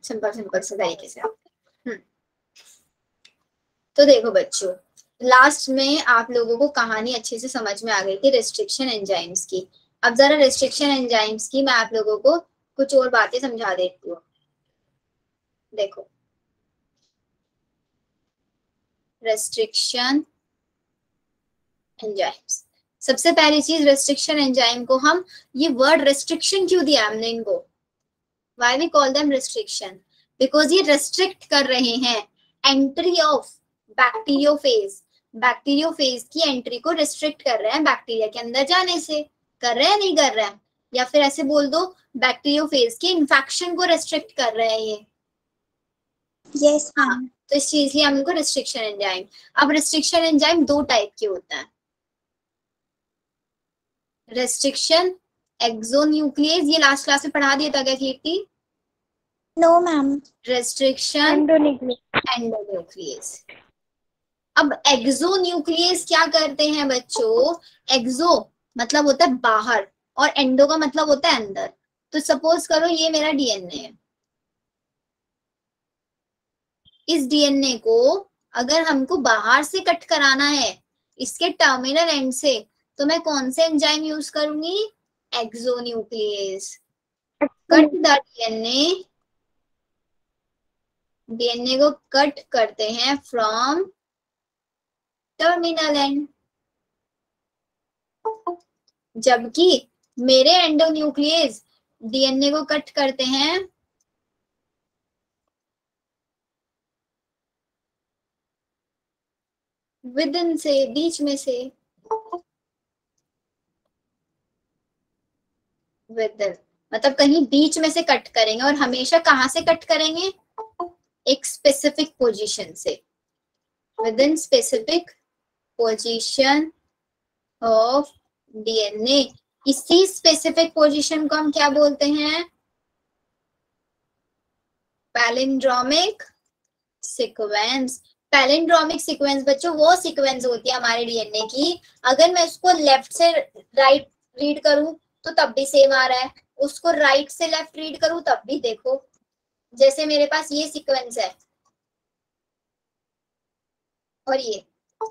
Simple simple से तरीके से। तो देखो बच्चों, लास्ट में आप लोगों को कहानी अच्छे से समझ में आ गई थी रेस्ट्रिक्शन एंजाइम्स की। अब जरा रेस्ट्रिक्शन एंजाइम्स की मैं आप लोगों को कुछ और बातें समझा देती हूँ। देखो, रेस्ट्रिक्शन एंजाइम्स, सबसे पहली चीज, रेस्ट्रिक्शन एंजाइम को हम, ये वर्ड रेस्ट्रिक्शन क्यों दिया हमने इनको, why we call them restriction, because ये रेस्ट्रिक्ट कर रहे हैं एंट्री ऑफ बैक्टीरियोफेज, बैक्टीरियोफेज की एंट्री को रेस्ट्रिक्ट कर रहे हैं बैक्टीरिया के अंदर जाने से। कर रहे हैं नहीं कर रहे हैं, या फिर ऐसे बोल दो बैक्टीरियोफेज के इन्फेक्शन को रेस्ट्रिक्ट कर रहे हैं ये। यस हाँ, तो इस चीज लिए हम इनको रेस्ट्रिक्शन एंजाइम। अब रेस्ट्रिक्शन एंजाइम दो टाइप के होता है, रेस्ट्रिक्शन एक्सोन्यूक्लियस, ये लास्ट क्लास में पढ़ा दिया था क्या Kirti? No ma'am. Restriction endonuclease. अब एक्सोन्यूक्लियस क्या करते हैं बच्चों, एक्सो मतलब होता है बाहर और एंडो का मतलब होता है अंदर। तो सपोज करो ये मेरा डीएनए है, इस डीएनए को अगर हमको बाहर से कट कराना है इसके टर्मिनल एंड से, तो मैं कौन से एंजाइम यूज करूंगी, exonuclease. Cut the DNA, DNA को कट करते हैं फ्रॉम टर्मिनल एंड, जबकि मेरे एंडोन्यूक्लियस डीएनए को कट करते हैं विद इन से, बीच में से, विद इन मतलब कहीं बीच में से कट करेंगे, और हमेशा कहां से कट करेंगे, एक स्पेसिफिक पोजीशन से, within specific position of DNA. इसी स्पेसिफिक पोजीशन को हम क्या बोलते हैं, पैलिंड्रोमिक सीक्वेंस। पैलिंड्रोमिक सीक्वेंस बच्चों वो सीक्वेंस होती है हमारे डीएनए की, अगर मैं उसको लेफ्ट से राइट रीड करूं तो तब भी सेम आ रहा है, उसको राइट से लेफ्ट रीड करूं तब भी, देखो जैसे मेरे पास ये सीक्वेंस है और ये,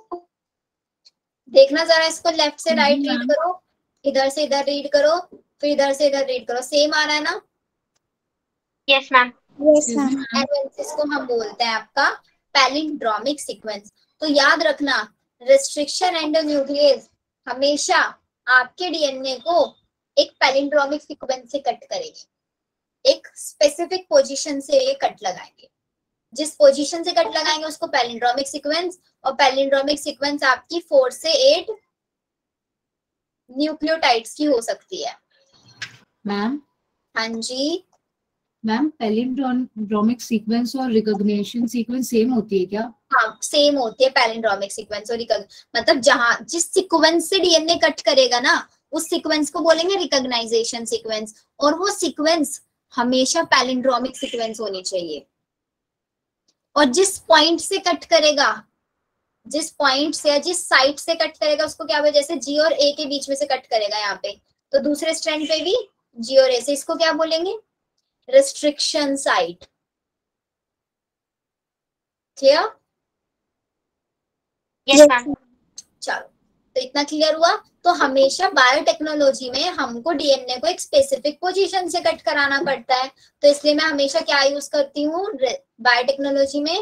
देखना जरा, इसको लेफ्ट से राइट रीड करो, इधर से इधर रीड करो, फिर इधर से इधर रीड करो, सेम आ रहा है ना? Yes ma'am. Yes ma'am. इसको हम बोलते हैं आपका पैलिंड्रोमिक सीक्वेंस। तो याद रखना, रेस्ट्रिक्शन एंडोन्यूक्लियस हमेशा आपके डीएनए को एक पैलिंड्रोमिक सीक्वेंस से कट करेगी, एक स्पेसिफिक पोजीशन से ये कट लगाएंगे, जिस पोजीशन से कट लगाएंगे उसको पैलिंड्रोमिक सीक्वेंस, और पैलिंड्रोमिक सीक्वेंस आपकी 4 से 8 न्यूक्लियोटाइड्स की हो सकती है। मैम, हाँ जी मैम, पैलिंड्रोमिक सीक्वेंस और रिकॉग्निशन सीक्वेंस सेम होती है क्या? हाँ सेम होती है पैलिंड्रोमिक सीक्वेंस और मतलब जहां जिस सीक्वेंस से डीएनए कट करेगा ना, उस सीक्वेंस को बोलेंगे रिकॉग्नाइजेशन सीक्वेंस, और वो सीक्वेंस हमेशा पैलिंड्रोमिक सीक्वेंस होनी चाहिए। और जिस पॉइंट से कट करेगा, जिस पॉइंट से या जिस साइट से कट करेगा उसको क्या बोले, जैसे जी और ए के बीच में से कट करेगा यहाँ पे, तो दूसरे स्ट्रैंड पे भी जी और ए से, इसको क्या बोलेंगे, restriction site. Clear? Yes ma'am. चलो, तो इतना क्लियर हुआ। तो हमेशा बायोटेक्नोलॉजी में हमको डीएनए को एक स्पेसिफिक पोजीशन से कट कराना पड़ता है, तो इसलिए मैं हमेशा क्या यूज करती हूँ बायोटेक्नोलॉजी में,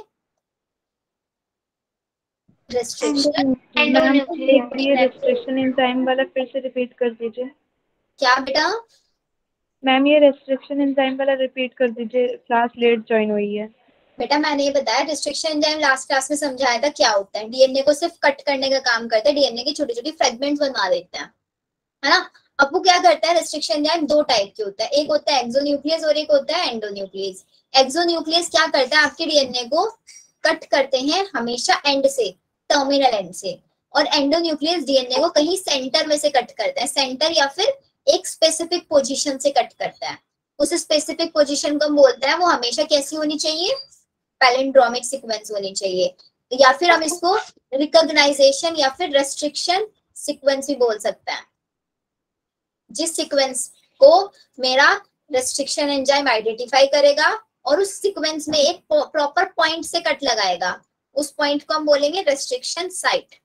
रेस्ट्रिक्शन ये रेस्ट्रिक्शन एंजाइम वाला फिर से रिपीट कर दीजिए। क्या बेटा? मैम ये रेस्ट्रिक्शन एंजाइम वाला रिपीट कर दीजिए, क्लास लेट ज्वाइन हुई है। बेटा मैंने ये बताया, रेस्ट्रिक्शन एंजाइम लास्ट क्लास में समझाया था क्या होता है, डीएनए को सिर्फ कट करने का काम करता है, डीएनए की छोटी छोटी फ्रेगमेंट्स बनवा देते हैं, है ना? अब वो क्या करता है, रेस्ट्रिक्शन एंजाइम दो टाइप के होता है, एक होता है एक्सोन्यूक्लियस और एक होता है एंडोन्यूक्लियस। एक्सोन्यूक्लियस क्या करता है, आपके डीएनए को कट करते हैं हमेशा एंड से, टर्मिनल एंड से, और एंडोन्यूक्लियस डीएनए को कहीं सेंटर में से कट करता है, सेंटर या फिर एक स्पेसिफिक पोजीशन से कट करता है। उस स्पेसिफिक पोजीशन को हम बोलते हैं, वो हमेशा कैसी होनी चाहिए, पैलिंड्रोमिक सीक्वेंस होनी चाहिए, या फिर हम इसको रिकॉग्नाइजेशन या फिर रेस्ट्रिक्शन सीक्वेंस भी बोल सकते हैं। जिस सीक्वेंस को मेरा रेस्ट्रिक्शन एंजाइम आइडेंटिफाई करेगा और उस सीक्वेंस में एक प्रॉपर पॉइंट से कट लगाएगा, उस पॉइंट को हम बोलेंगे restriction site.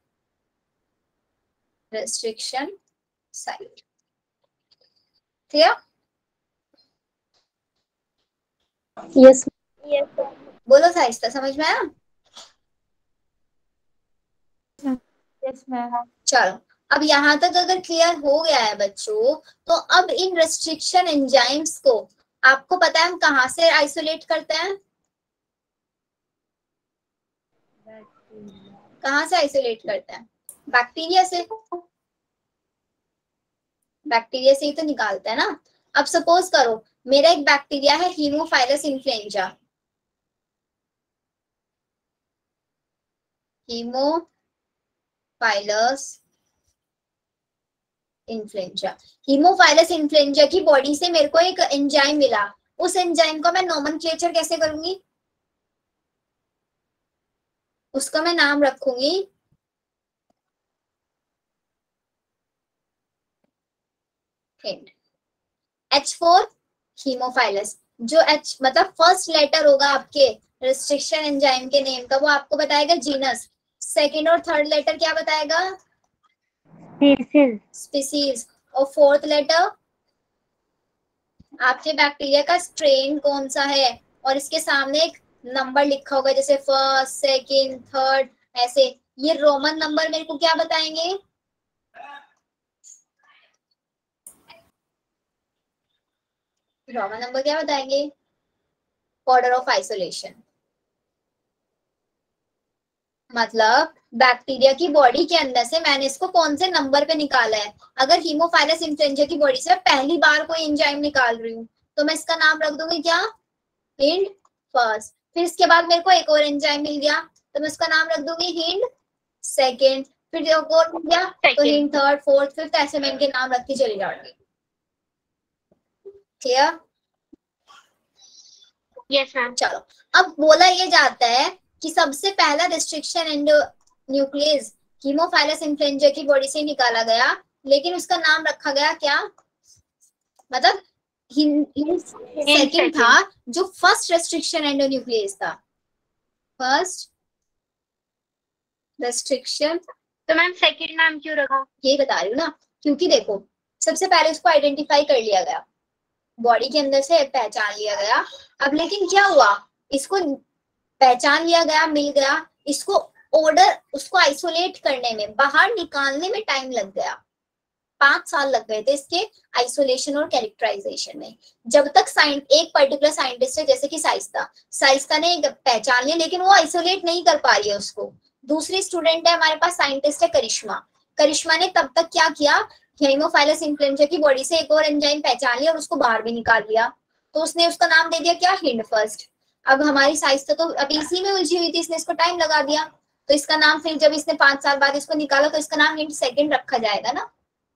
Restriction site, clear? Yes. बोलो साइस्ता, समझ में आया? Yes, ma'am. चलो, अब यहाँ तक अगर क्लियर हो गया है बच्चों, तो अब इन रेस्ट्रिक्शन एंजाइम्स को आपको पता है हम कहाँ से आइसोलेट करते हैं? कहाँ से आइसोलेट करते हैं? बैक्टीरिया से। बैक्टीरिया से ही तो निकालते हैं ना। अब सपोज करो मेरा एक बैक्टीरिया है Haemophilus influenzae. Haemophilus influenzae. Haemophilus influenzae की बॉडी से मेरे को एक एंजाइम मिला, उस एंजाइम को मैं नोमेनक्लेचर कैसे करूंगी? उसका मैं नाम रखूंगी H4 हीमोफाइलस। जो H मतलब फर्स्ट लेटर होगा आपके रेस्ट्रिक्शन एंजाइम के नेम का, वो आपको बताएगा जीनस। सेकंड और थर्ड लेटर क्या बताएगा? स्पीसीज। और फोर्थ लेटर आपके बैक्टीरिया का स्ट्रेन कौन सा है, और इसके सामने एक नंबर लिखा होगा, जैसे फर्स्ट, सेकंड, थर्ड, ऐसे। ये रोमन नंबर मेरे को क्या बताएंगे? रोमन नंबर क्या बताएंगे? Order of isolation. मतलब बैक्टीरिया की बॉडी के अंदर से मैंने इसको कौन से नंबर पे निकाला है। अगर हीमोफाइलस इन्फ्लुएंजा की बॉडी से पहली बार कोई एंजाइम निकाल रही हूँ, तो मैं इसका नाम रख दूंगी क्या? Hind first. फिर इसके बाद मेरे को एक और एंजाइम मिल गया, तो मैं उसका नाम रख दूंगी हिंड सेकेंड। फिर एक और मिल गया तो हिंड थर्ड, फोर्थ, फिफ्थ, ऐसे मैं इनके नाम रखती चली जाऊंगी। क्लियर? Yes, ma'am. चलो, अब बोला ये जाता है कि सबसे पहला रेस्ट्रिक्शन एंडोन्यूक्लियस हीमोफाइलस इन्फ्लुएंजा की बॉडी से निकाला गया, लेकिन उसका नाम रखा गया क्या? मतलब सेकंड था, जो फर्स्ट रेस्ट्रिक्शन एंडोन्यूक्लियस था। First restriction. तो मैम सेकंड नाम क्यों रखा? ये बता रही हूँ ना, क्योंकि देखो सबसे पहले उसको आइडेंटिफाई कर लिया गया, बॉडी के अंदर से पहचान लिया गया। अब लेकिन क्या हुआ, इसको पहचान लिया गया, मिल गया, इसको ऑर्डर, उसको आइसोलेट करने में, बाहर निकालने में टाइम लग गया। 5 साल लग गए थे इसके आइसोलेशन और कैरेक्टराइजेशन में। जब तक एक पर्टिकुलर साइंटिस्ट है, जैसे कि साइस्ता ने पहचान लिया, लेकिन वो आइसोलेट नहीं कर पा रही है उसको। दूसरी स्टूडेंट है हमारे पास, साइंटिस्ट है करिश्मा ने तब तक क्या किया, हीमोफाइलस इन्फ्लुएंजा की बॉडी से एक और एंजाइम पहचान लिया और उसको बाहर भी निकाल लिया, तो उसने उसका नाम दे दिया क्या? Hind first. अब हमारी साइस्ता तो अभी इसी में उलझी हुई थी, इसने इसको टाइम लगा दिया, तो इसका नाम फिर जब इसने 5 साल बाद इसको निकाला, तो इसका नाम हिंड सेकंड रखा जाएगा ना?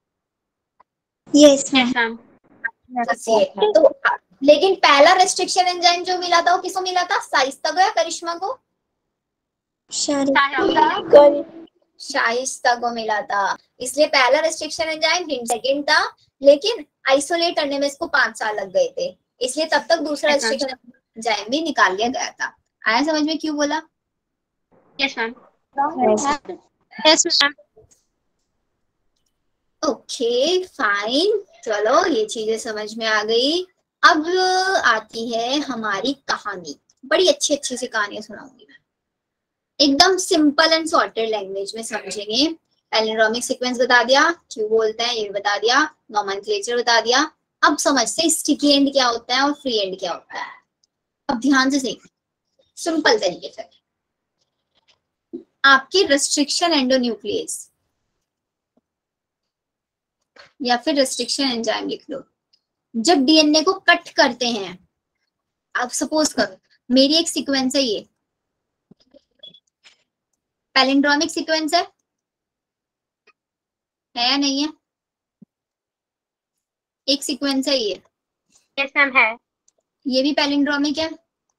Yes, ma'am. तो लेकिन पहला रेस्ट्रिक्शन एंजाइम जो मिला था वो किसको मिला था? साइस्ता को या करिश्मा को? शाइस्ता को मिला था। इसलिए पहला रेस्ट्रिक्शन एंजाइम हिंड सेकंड था, लेकिन आइसोलेट करने में इसको 5 साल लग गए थे, इसलिए तब तक दूसरा रेस्ट्रिक्शन एंजाइम भी निकाल लिया गया था। आया समझ में क्यों बोला? Yes, ma'am. Yes, ma'am. Okay fine, चलो ये चीजें समझ में आ गई। अब आती है हमारी कहानी। बड़ी अच्छी अच्छी सी कहानियां सुनाऊंगी मैं, एकदम सिंपल एंड सॉर्टेड लैंग्वेज में समझेंगे। पैलिंड्रोमिक सीक्वेंस बता दिया, क्यों बोलते हैं ये बता दिया, नोमेनक्लेचर बता दिया। अब समझते स्टिकी एंड क्या होता है और फ्री एंड क्या होता है। अब ध्यान से सीखिए सिंपल तरीके से। आपकी रेस्ट्रिक्शन एंडोन्यूक्लियस या फिर रेस्ट्रिक्शन एंजाइम लिख लो। जब डीएनए को कट करते हैं, आप सपोज करो मेरी एक सीक्वेंस है, ये पैलिंड्रोमिक सीक्वेंस है या नहीं है? एक सीक्वेंस है ये। Yes, ma'am. है। ये भी पैलिंड्रोमिक है।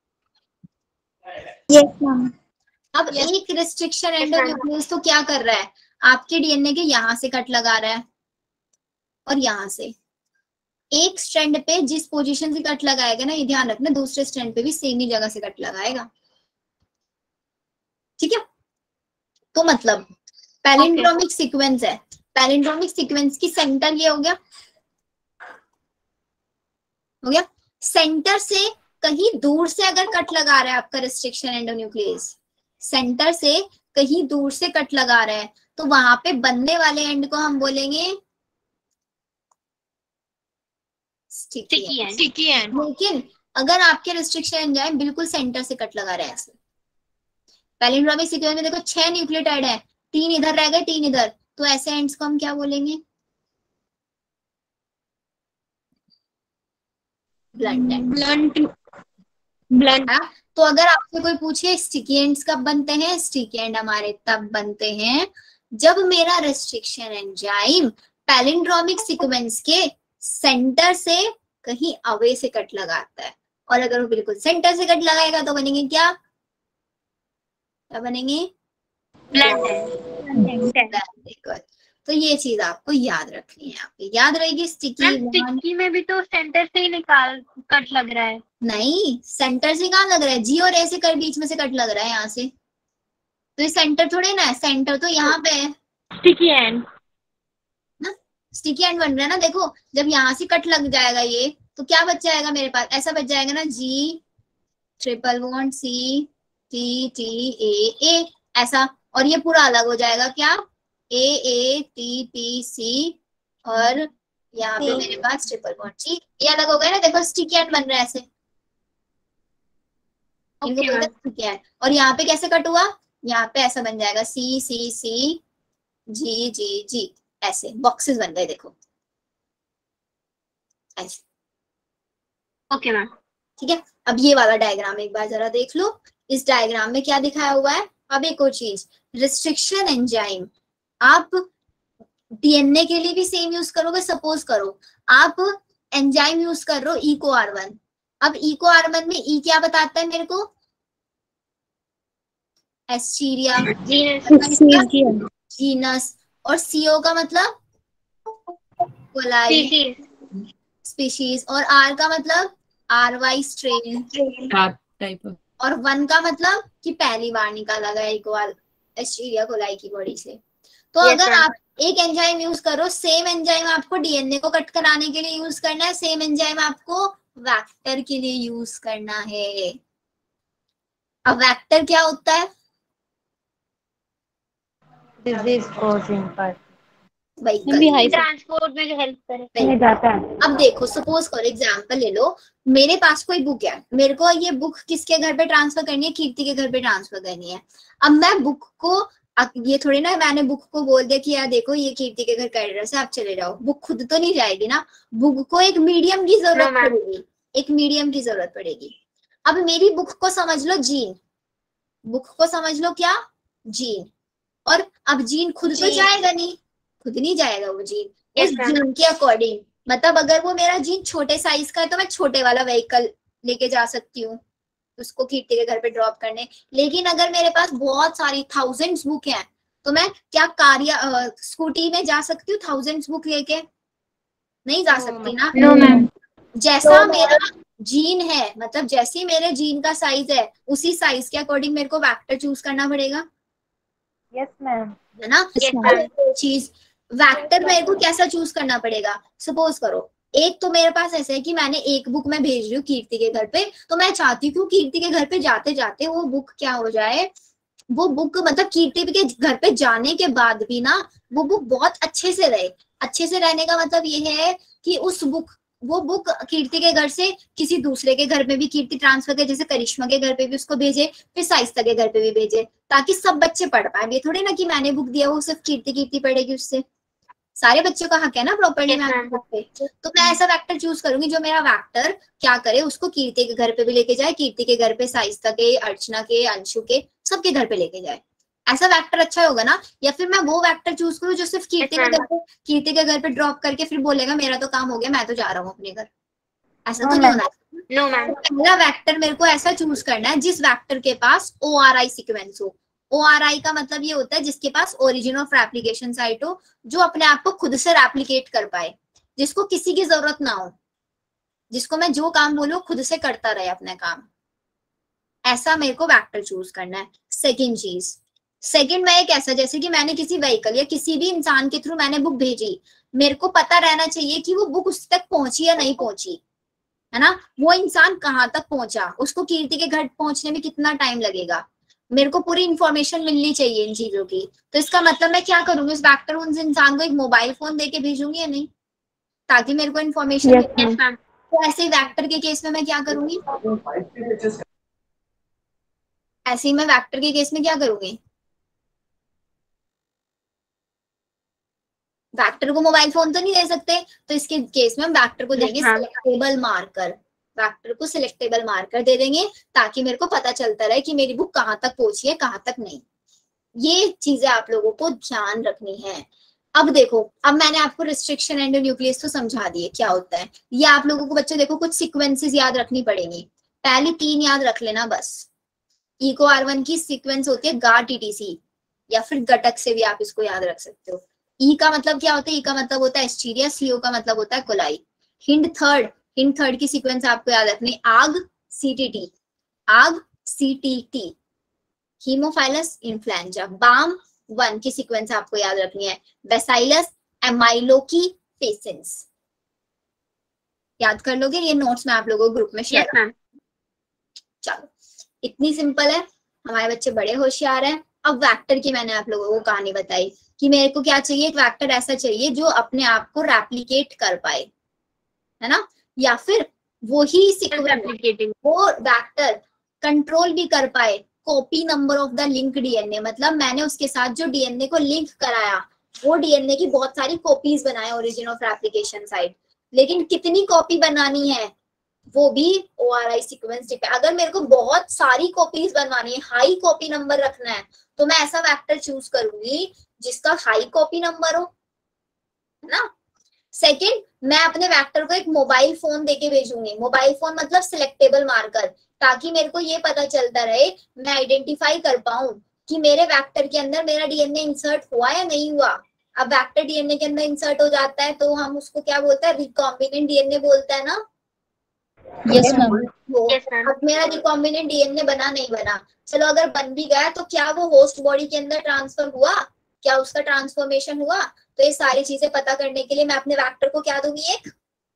Yes, ma'am. अब एक रेस्ट्रिक्शन एंडोन्यूक्लियस तो क्या कर रहा है, आपके डीएनए के यहाँ से कट लगा रहा है और यहाँ से, एक स्ट्रैंड पे जिस पोजीशन से कट लगाएगा ना, ये ध्यान रखना, दूसरे स्ट्रैंड पे भी सेम ही जगह से कट लगाएगा। ठीक है, तो मतलब पैलिंड्रोमिक सीक्वेंस है, पैलिंड्रोमिक सीक्वेंस की सेंटर ये हो गया, हो गया। सेंटर से कहीं दूर से अगर कट लगा रहा है आपका रिस्ट्रिक्शन एंडोन्यूक्लियस, सेंटर से कहीं दूर से कट लगा रहा है, तो वहां पे बनने वाले एंड को हम बोलेंगे स्टिकी एंड। लेकिन अगर आपके रिस्ट्रिक्शन एंजाइम बिल्कुल सेंटर से कट लगा रहा है, ऐसे पैलिंड्रोमिक सीक्वेंस में देखो 6 न्यूक्लियोटाइड है, 3 इधर रह गए 3 इधर, तो ऐसे एंड्स को हम क्या बोलेंगे? Blunt end. तो अगर आपसे कोई पूछे स्टिकी एंड्स कब बनते हैं, स्टिकी एंड हमारे तब बनते हैं जब मेरा रिस्ट्रिक्शन एंजाइम पैलिंड्रोमिक सीक्वेंस के सेंटर से कहीं अवे से कट लगाता है, और अगर वो बिल्कुल सेंटर से कट लगाएगा तो बनेंगे क्या, क्या बनेंगे? ब्लंट। तो ये चीज आपको याद रखनी है, आपको याद रहेगी। स्टिकी में भी तो सेंटर से ही निकाल कट लग रहा है। नहीं, सेंटर से कहाँ लग रहा है, जी और ए से कट बीच में से कट लग रहा है यहाँ से, तो ये सेंटर थोड़े ना है, सेंटर तो यहाँ पे है। स्टिकी एंड ना, स्टिकी एंड बन रहा है ना, देखो जब यहाँ से कट लग जाएगा ये, तो क्या बच जाएगा मेरे पास, ऐसा बच जाएगा ना, G triple bond C T T A ऐसा, और ये पूरा अलग हो जाएगा क्या, ए ए टी पी सी, और यहाँ पे मेरे पास ट्रिपल बॉन्ड सी, ये अलग हो गया ना, देखो स्टिकी एंड बन रहा है ऐसे, इनको बोलते हैं स्टिकी एंड। और यहाँ पे कैसे कट हुआ, यहाँ पे ऐसा बन जाएगा सी सी सी जी जी जी, ऐसे बॉक्सेस बन गए, देखो ऐसे। Okay ma'am. ठीक है, अब ये वाला डायग्राम एक बार जरा देख लो, इस डायग्राम में क्या दिखाया हुआ है। अब एक और चीज, रिस्ट्रिक्शन एंजाइम आप डीएनए के लिए भी सेम यूज करोगे। सपोज करो आप एंजाइम यूज कर रहे हो इको R1, अब इको R1 में ई क्या बताता है मेरे को, एस्टीरिया जीनस, और सीओ का मतलब कोलाई स्पीशीज, और आर का मतलब RY स्ट्रेन टाइप, और 1 का मतलब कि पहली बार निकाला गया इक्वल एस्टीरिया कोलाई की बॉडी से। तो अगर आप एक एंजाइम यूज करो, सेम एंजाइम आपको डीएनए को कट कराने के लिए यूज करना है, सेम एंजाइम आपको वेक्टर के लिए यूज करना है। अब वेक्टर क्या होता है, डिजीज कोजिंग पर ट्रांसपोर्ट में जो हेल्प करे जाता है। अब देखो सपोज करो एग्जांपल ले लो, मेरे पास कोई बुक है, मेरे को ये बुक किसके घर पे ट्रांसफर करनी है, कीर्ति के घर पे ट्रांसफर करनी है। अब मैं बुक को, ये थोड़ी ना मैंने बुक को बोल दिया कि यार देखो ये कीर्ति के घर का एड्रेस है, आप चले जाओ, बुक खुद तो नहीं जाएगी ना, बुक को एक मीडियम की जरूरत पड़ेगी, एक मीडियम की जरूरत पड़ेगी। अब मेरी बुक को समझ लो जीन, बुक को समझ लो क्या, जीन, और अब जीन खुद तो जाएगा नहीं, खुद नहीं जाएगा वो जीन, उस जीन के अकॉर्डिंग, मतलब अगर वो मेरा जीन छोटे साइज का है तो मैं छोटे वाला व्हीकल लेके जा सकती हूँ उसको कीर्ति के घर पे ड्रॉप करने। लेकिन अगर मेरे पास बहुत सारी थाउजेंड्स बुक हैं तो मैं क्या कार या स्कूटी में जा सकती हूँ थाउजेंड्स बुक लेके, नहीं जा सकती ना। No ma'am. जैसा मेरा जीन है, मतलब जैसी मेरे जीन का साइज है उसी साइज के अकॉर्डिंग मेरे को वेक्टर चूज करना पड़ेगा। Yes ma'am. है ना। चीज वेक्टर मेरे को कैसा चूज करना पड़ेगा, सपोज करो एक तो मेरे पास ऐसा है कि मैंने एक बुक मैं भेज रही हूँ कीर्ति के घर पे, तो मैं चाहती हूँ कीर्ति के घर पे जाते जाते वो बुक क्या हो जाए, वो बुक मतलब कीर्ति के घर पे जाने के बाद भी ना वो बुक बहुत अच्छे से रहे। अच्छे से रहने का मतलब ये है कि वो बुक कीर्ति के घर से किसी दूसरे के घर में भी कीर्ति ट्रांसफर करे, जैसे करिश्मा के घर पे भी उसको भेजे, फिर साइस्ता के घर पे भी भेजे, ताकि सब बच्चे पढ़ पाए। ये थोड़ी ना कि मैंने बुक दिया वो सिर्फ कीर्ति पढ़ेगी, उससे सारे बच्चों का हक है ना प्रॉपर्ली में बुक पे। तो मैं ऐसा वेक्टर चूज करूंगी जो मेरा वेक्टर क्या करे, उसको कीर्ति के घर पे भी लेके जाए, कीर्ति के घर पे साइस्ता के, अर्चना के, अंशु के, सबके घर पे लेके जाए। ऐसा वेक्टर अच्छा होगा ना। या फिर मैं वो वेक्टर चूज करूँ जो सिर्फ कीर्ति के घर पे ड्रॉप करके फिर बोलेगा मेरा तो काम हो गया, मैं तो जा रहा हूँ अपने घर। ऐसा तो नहीं होना। No ma'am. पहला वेक्टर मेरे को ऐसा चूज करना है जिस वेक्टर के पास ORI सीक्वेंस हो। ORI का मतलब ये होता है जिसके पास ओरिजिन ऑफ रेप्लिकेशन साइट हो, जो अपने आप को खुद से रेप्लिकेट कर पाए। जिसको किसी की जरूरत ना हो, जिसको मैं जो काम बोलूं खुद से करता रहे अपने काम, ऐसा मेरे को वेक्टर चूज करना है। सेकंड चीज, सेकंड में एक ऐसा, जैसे कि मैंने किसी व्हीकल या किसी भी इंसान के थ्रू मैंने बुक भेजी, मेरे को पता रहना चाहिए कि वो बुक उस तक पहुंची या नहीं पहुंची, है ना, वो इंसान कहाँ तक पहुंचा, उसको कीर्ति के घर पहुंचने में कितना टाइम लगेगा, मेरे को पूरी इंफॉर्मेशन मिलनी चाहिए इन चीजों की। तो इसका मतलब मैं क्या करूंगी, उस वेक्टर उस इंसान को एक मोबाइल फोन देके भेजूंगी या नहीं, ताकि मेरे को इन्फॉर्मेशन Yes, मिले। Yes ma'am. तो ऐसे ही वेक्टर के केस में मैं क्या करूंगी, ऐसे ही मैं वेक्टर के केस में क्या करूंगी, वेक्टर को मोबाइल फोन तो नहीं दे सकते, तो इसके केस में हम वेक्टर को Yes, देंगे ma'am. सिलेक्टेबल मार्कर, वेक्टर को सिलेक्टेबल मार्कर दे देंगे, ताकि मेरे को पता चलता रहे कि मेरी बुक कहाँ तक पहुंची है कहाँ तक नहीं। ये चीजें आप लोगों को ध्यान रखनी है। अब देखो, अब मैंने आपको रिस्ट्रिक्शन एंड न्यूक्लियस तो समझा दिए क्या होता है। ये आप लोगों को बच्चों देखो कुछ सीक्वेंसेस याद रखनी पड़ेगी, पहली 3 याद रख लेना बस। इको R1 की सीक्वेंस होती है गा टीटीसी, या फिर गटक से भी आप इसको याद रख सकते हो। ई का मतलब क्या होता है, ई का मतलब होता है एस्टीरिया, सीओ का मतलब होता है कोलाई। हिंड थर्ड की सीक्वेंस आपको याद रखनी, आग सीटीटी, आग सीटीटी, हीमोफाइलस इन्फ्लुएंजा। बाम 1 की सीक्वेंस आपको याद रखनी है, बेसाइलस एमाइलोकी पेसेंस। याद कर लोगे, ये नोट्स मैं आप लोगों को ग्रुप में शेयर। Yes ma'am. चलो, इतनी सिंपल है, हमारे बच्चे बड़े होशियार हैं। अब वेक्टर की मैंने आप लोगों को कहानी बताई कि मेरे को क्या चाहिए, एक वेक्टर ऐसा चाहिए जो अपने आप को रेप्लिकेट कर पाए, है ना, या फिर वही रेप्लिकेटिंग। वो वेक्टर कंट्रोल भी कर पाए copy number of the link DNA, मतलब मैंने उसके साथ जो डीएनए को लिंक कराया वो डीएनए की बहुत सारी कॉपीज बनाए ओरिजिन ऑफ रेप्लिकेशन साइट, लेकिन कितनी कॉपी बनानी है वो भी ORI सीक्वेंस पे। अगर मेरे को बहुत सारी कॉपीज बनवानी है, हाई कॉपी नंबर रखना है, तो मैं ऐसा वेक्टर चूज करूंगी जिसका हाई कॉपी नंबर हो, है ना। सेकंड, मैं अपने वेक्टर को एक मोबाइल फोन देके भेजूंगी, मोबाइल फोन मतलब सिलेक्टेबल मार्कर, ताकि मेरे को ये पता चलता रहे, मैं आइडेंटिफाई कर पाऊं कि मेरे वेक्टर के अंदर मेरा डीएनए इंसर्ट हुआ या नहीं हुआ। अब वेक्टर डीएनए के अंदर इंसर्ट हो जाता है तो हम उसको क्या बोलते हैं, रिकॉम्बिनेंट डीएनए बोलते हैं ना। Yes ma'am. Yes, ma'am. अब मेरा रिकॉम्बिनेंट डीएनए बना नहीं बना, चलो अगर बन भी गया तो क्या वो होस्ट बॉडी के अंदर ट्रांसफर हुआ, क्या उसका ट्रांसफॉर्मेशन हुआ। तो ये सारी चीजें पता करने के लिए मैं अपने वेक्टर को क्या दूंगी, एक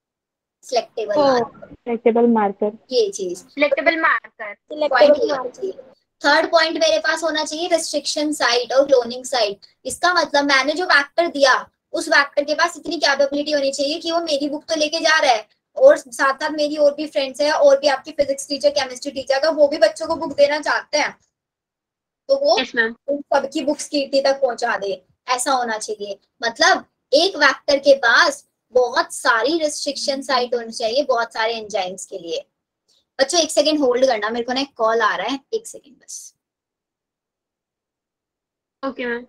सिलेक्टेबल मार्कर। ये चीज सिलेक्टेबल मार्कर। थर्ड पॉइंट मेरे पास होना चाहिए रिस्ट्रिक्शन साइट और क्लोनिंग साइट। इसका मतलब मैंने जो वेक्टर दिया उस वेक्टर के पास इतनी कैपेबिलिटी होनी चाहिए कि वो मेरी बुक तो लेके जा रहा है, और साथ साथ मेरी और भी फ्रेंड्स है, और भी आपकी फिजिक्स टीचर, केमिस्ट्री टीचर, अगर वो भी बच्चों को बुक देना चाहते हैं तो वो यस मैम। उन सबकी बुक्स कीर्ति तक पहुंचा दे, ऐसा होना चाहिए। मतलब एक वेक्टर के पास बहुत सारी रिस्ट्रिक्शन साइट होनी चाहिए, बहुत सारे एंजाइम्स के लिए। बच्चों 1 सेकेंड होल्ड करना, मेरे को ना एक कॉल आ रहा है, 1 सेकेंड बस। Okay ma'am.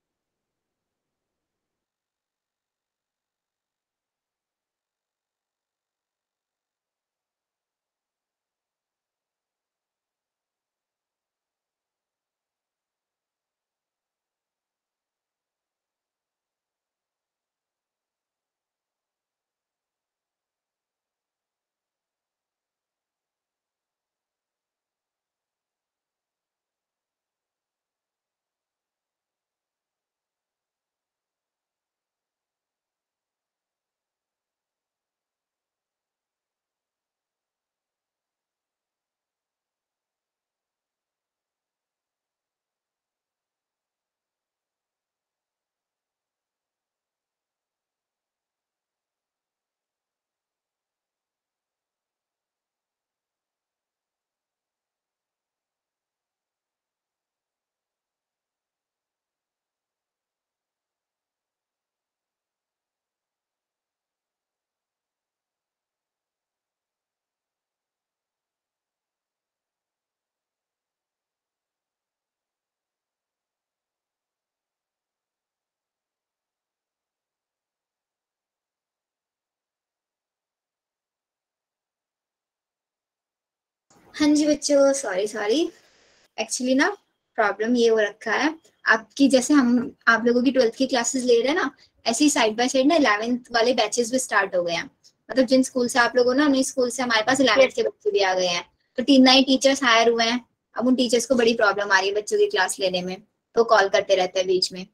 हाँ जी बच्चों, सॉरी एक्चुअली ना प्रॉब्लम ये हो रखा है आपकी, जैसे हम आप लोगों की 12th की क्लासेस ले रहे हैं ना, ऐसे ही साइड बाय साइड ना 11th वाले बैचेस भी स्टार्ट हो गए हैं। मतलब जिन स्कूल से आप लोग हो ना, उन्हीं स्कूल से हमारे पास 11th के बच्चे भी आ गए हैं। तो 3 नए टीचर्स हायर हुए हैं। अब उन टीचर्स को बड़ी प्रॉब्लम आ रही है बच्चों की क्लास लेने में, तो कॉल करते रहते हैं बीच में।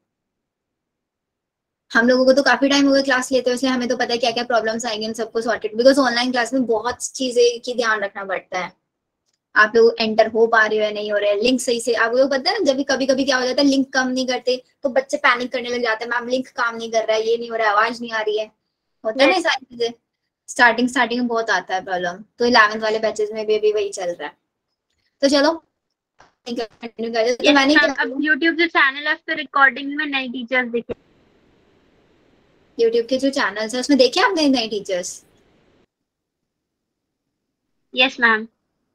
हम लोगों को तो काफी टाइम हो गया क्लास लेते हैं, इसलिए हमें तो पता है क्या क्या प्रॉब्लम्स आएंगे, उन सबको सॉर्टेड, बिकॉज ऑनलाइन क्लास में बहुत चीजें की ध्यान रखना पड़ता है। आप लोग एंटर हो पा रहे हो या नहीं हो रहे हैं, लिंक सही से, आप लोग पता है ना, जब भी कभी कभी क्या हो जाता है, लिंक काम नहीं करते तो बच्चे पैनिक करने लग जाते हैं, मैम लिंक काम नहीं कर रहा है, ये नहीं हो रहा है, आवाज नहीं आ रही है, होता है ना ये सारी चीजें। स्टार्टिंग में बहुत आता है प्रॉब्लम, तो 11th वाले बैचेस में भी वही चल रहा है। तो चलो कंटिन्यू कर देते। तो मैंने क्या अब YouTube जो चैनल है उस पर रिकॉर्डिंग में नए टीचर्स दिखे। यूट्यूब के जो चैनल्स है उसमें देखे आपने नए टीचर्स? Yes ma'am.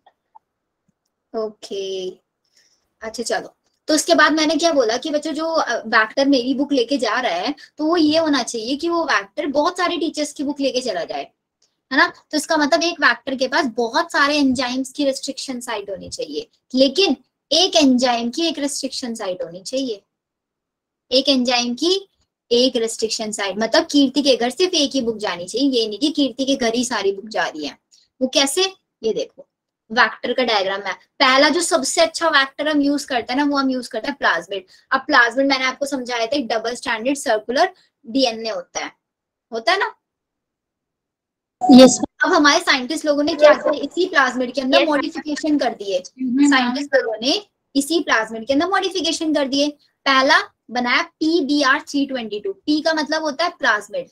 ओके, अच्छा चलो। तो उसके बाद मैंने क्या बोला कि बच्चों जो वैक्टर मेरी बुक लेके जा रहा है, तो वो ये होना चाहिए कि वो वैक्टर बहुत सारे टीचर्स की बुक लेके चला जाए, है ना। तो इसका मतलब एक वैक्टर के पास बहुत सारे एंजाइम्स की रिस्ट्रिक्शन साइट होनी चाहिए, लेकिन एक एंजाइम की एक रिस्ट्रिक्शन साइट होनी चाहिए। एक एंजाइम की एक रिस्ट्रिक्शन साइट, मतलब कीर्ति के घर सिर्फ एक ही बुक जानी चाहिए, ये नहीं कि कीर्ति के घर ही सारी बुक जा रही है। वो कैसे, ये देखो वैक्टर का डायग्राम है। पहला जो सबसे अच्छा वैक्टर हम यूज करते हैं ना, वो हम यूज करते हैं प्लाज्मिड। अब प्लाज्मिड मैंने आपको समझाया था, डबल स्टैंडर्ड सर्कुलर डीएनए होता है ना। Yes. अब हमारे साइंटिस्ट लोगों ने क्या किया, इसी प्लाज्मिड के अंदर मॉडिफिकेशन कर दिए। साइंटिस्ट लोगों ने इसी प्लाज्मिड के अंदर मॉडिफिकेशन कर दिए। पहला बनाया PBr322। P का मतलब होता है प्लाज्मिड,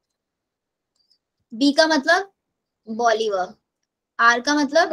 B का मतलब बॉलीवर, R का मतलब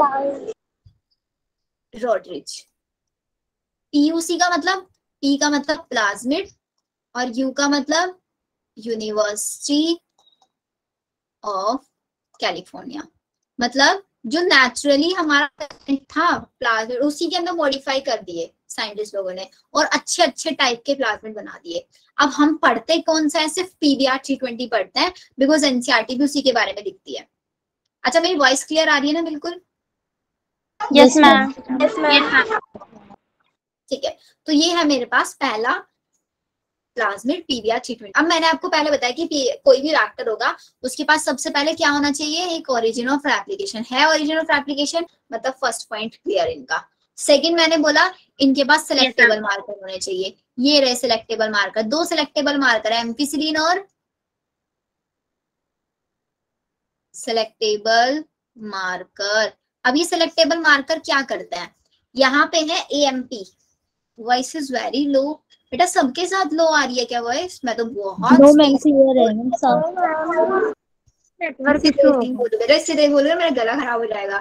रोड्रिच, PUC का मतलब, P का मतलब प्लाज्मिड और U का मतलब यूनिवर्सिटी ऑफ कैलिफोर्निया। मतलब जो नेचुरली हमारा था प्लाज्मिड, उसी के अंदर मॉडिफाई कर दिए साइंटिस्ट लोगों ने और अच्छे अच्छे टाइप के प्लाज्मिड बना दिए। अब हम पढ़ते कौन सा है, सिर्फ PBr320 पढ़ते हैं, बिकॉज एनसीईआरटी भी उसी के बारे में दिखती है। अच्छा मेरी वॉइस क्लियर आ रही है ना? बिल्कुल यस मैम। Yes ma'am. ठीक है। तो ये है मेरे पास पहला प्लाज्मिड PBr320। अब मैंने आपको पहले बताया कि कोई भी वैक्टर होगा उसके पास सबसे पहले क्या होना चाहिए, एक ओरिजिन ऑफ रेप्लिकेशन है। ओरिजिन ऑफ रेप्लिकेशन मतलब फर्स्ट पॉइंट क्लियर इनका। सेकंड मैंने बोला इनके पास सिलेक्टेबल मार्कर होने चाहिए। ये रहे सिलेक्टेबल मार्कर, 2 सिलेक्टेबल मार्कर है, एम्फिसिलिन और सिलेक्टेबल मार्कर। अब ये सिलेक्टेबल मार्कर क्या करते हैं, यहाँ पे है AMP। Voice is very low बेटा, सबके साथ लो आ रही है क्या वॉइस? मैं तो बहुत No, ma'am, clear है सब। नेटवर्क सीधे बोलो, मेरा गला खराब हो जाएगा,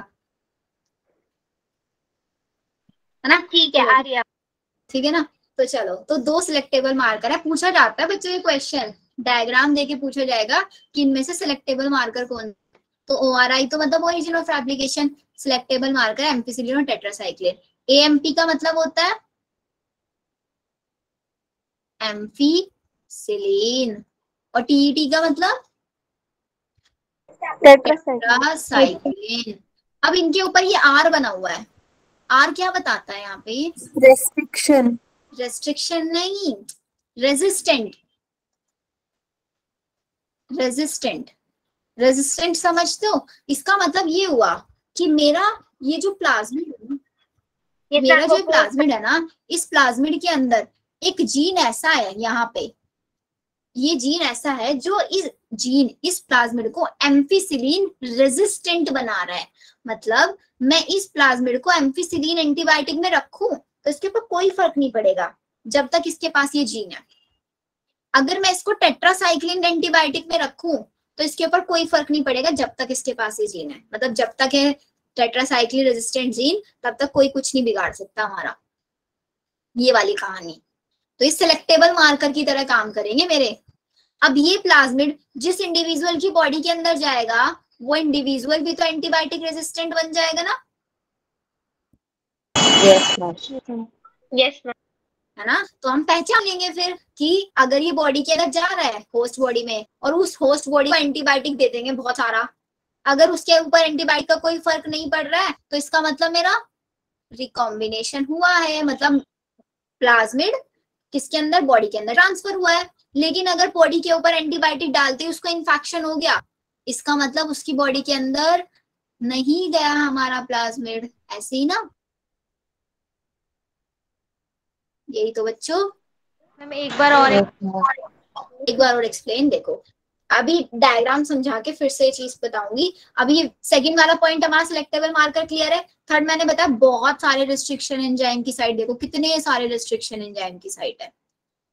है ना। ठीक है, आ रही है। ठीक है ना। तो चलो, तो 2 सिलेक्टेबल मार्कर है। पूछा जाता है बच्चों ये क्वेश्चन, डायग्राम देके पूछा जाएगा कि इनमें से सिलेक्टेबल मार्कर कौन। तो ORI तो मतलब origin of application, selectable marker ampicillin और टेट्रासाइक्लिन। AMP का मतलब होता है एम्फिसिलिन और TET का मतलब टेट्रासाइक्लिन। अब इनके ऊपर ये R बना हुआ है, R क्या बताता है यहाँ पे? Restriction. रेस्ट्रिक्शन नहीं, रेजिस्टेंट। रेजिस्टेंट समझते हो? इसका मतलब ये हुआ कि मेरा ये जो प्लाज्मिड है ना, इस प्लाज्मिड के अंदर एक जीन ऐसा है, यहाँ पे ये जीन ऐसा है जो इस प्लाज्मिड को एम्फिसिलिन रेजिस्टेंट बना रहा है। मतलब मैं इस प्लाज्मिड को एम्फिसिलिन एंटीबायोटिक में रखूं तो इसके ऊपर कोई फर्क नहीं पड़ेगा जब तक इसके पास ये जीन है। अगर मैं इसको टेट्रासाइक्लिन एंटीबायोटिक में रखूं तो इसके ऊपर कोई फर्क नहीं पड़ेगा जब तक इसके पास ये जीन है। मतलब जब तक है टेट्रासाइक्लिन रेजिस्टेंट जीन, तब तक कोई कुछ नहीं बिगाड़ सकता हमारा। ये वाली कहानी। तो इस सिलेक्टेबल मार्कर की तरह काम करेंगे मेरे। अब ये प्लाज्मिड जिस इंडिविजुअल की बॉडी के अंदर जाएगा, वो इंडिविजुअल भी तो एंटीबायोटिक रेजिस्टेंट बन जाएगा ना। Yes, ma'am. Yes ma'am. है ना। तो हम पहचान लेंगे फिर कि अगर ये बॉडी के अंदर जा रहा है होस्ट बॉडी में, और उस होस्ट बॉडी को एंटीबायोटिक दे देंगे बहुत सारा, अगर उसके ऊपर एंटीबायोटिक का कोई फर्क नहीं पड़ रहा है तो इसका मतलब मेरा रिकॉम्बिनेशन हुआ है। मतलब प्लाज्मिड किसके अंदर, बॉडी के अंदर ट्रांसफर हुआ है। लेकिन अगर बॉडी के ऊपर एंटीबायोटिक डालते ही उसको इन्फेक्शन हो गया, इसका मतलब उसकी बॉडी के अंदर नहीं गया हमारा प्लाज्मिड, ऐसे ही ना। यही तो बच्चों। मैम एक बार और एक्सप्लेन देखो, अभी डायग्राम समझा के फिर से ये चीज बताऊंगी। अभी सेकंड वाला पॉइंट हमारा सिलेक्टेबल मार्कर क्लियर है। थर्ड मैंने बताया बहुत सारे रिस्ट्रिक्शन एंजाइम की साइट, देखो कितने सारे रिस्ट्रिक्शन एंजाइम की साइट है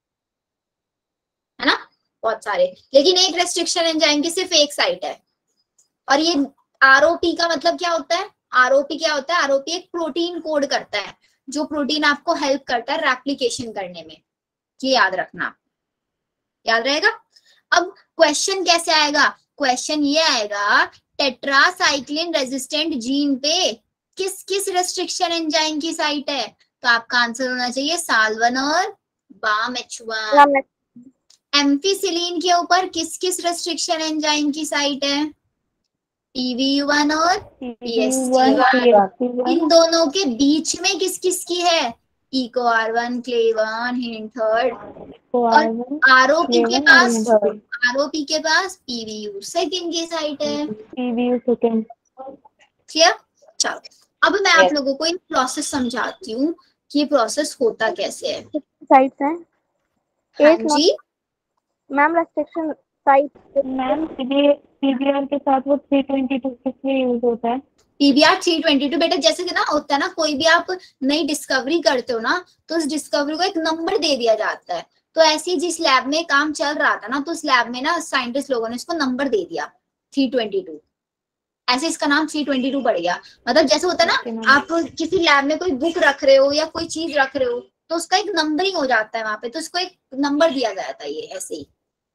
ना, बहुत सारे। लेकिन एक रेस्ट्रिक्शन एंजाइम की सिर्फ एक साइट है। और ये आरओपी का मतलब क्या होता है? आरओपी क्या होता है? आरओपी एक प्रोटीन कोड करता है, जो प्रोटीन आपको हेल्प करता है रेप्लिकेशन करने में। ये याद रखना, याद रहेगा। अब क्वेश्चन कैसे आएगा? क्वेश्चन ये आएगा, टेट्रासाइक्लिन रेजिस्टेंट जीन पे किस किस रेस्ट्रिक्शन एंजाइम की साइट है? तो आपका आंसर होना चाहिए साल्वन और BAMH1। एम्फिसिलिन के ऊपर किस किस रेस्ट्रिक्शन एंजाइम की साइट है? PVU1 और PST1। इन दोनों के बीच में किस किस की है? EcoR1, CLAY1, hint third. और आरओपी के पास PVU सेकंड की साइट है। PVU second. क्लियर? चलो अब मैं आप लोगों को एक प्रोसेस समझाती हूँ कि ये प्रोसेस होता कैसे है। साइट्स हैं हाँ एक जी ma'am restriction site ma'am PBR के साथ वो 322 किस लिए यूज होता है? PBR 322 बेटा, जैसे कि ना होता है ना, कोई भी आप नई डिस्कवरी करते हो ना, तो उस डिस्कवरी को एक नंबर दे दिया जाता है। तो ऐसे ही जिस लैब में काम चल रहा था ना, तो उस लैब में ना साइंटिस्ट लोगों ने इसको नंबर दे दिया 322, ऐसे इसका नाम 322 पड़ गया। मतलब जैसे होता है ना, आप किसी लैब में कोई बुक रख रहे हो या कोई चीज रख रहे हो, तो उसका एक नंबरिंग हो जाता है वहां पे, तो उसको एक नंबर दिया जाता है, ये ऐसे ही।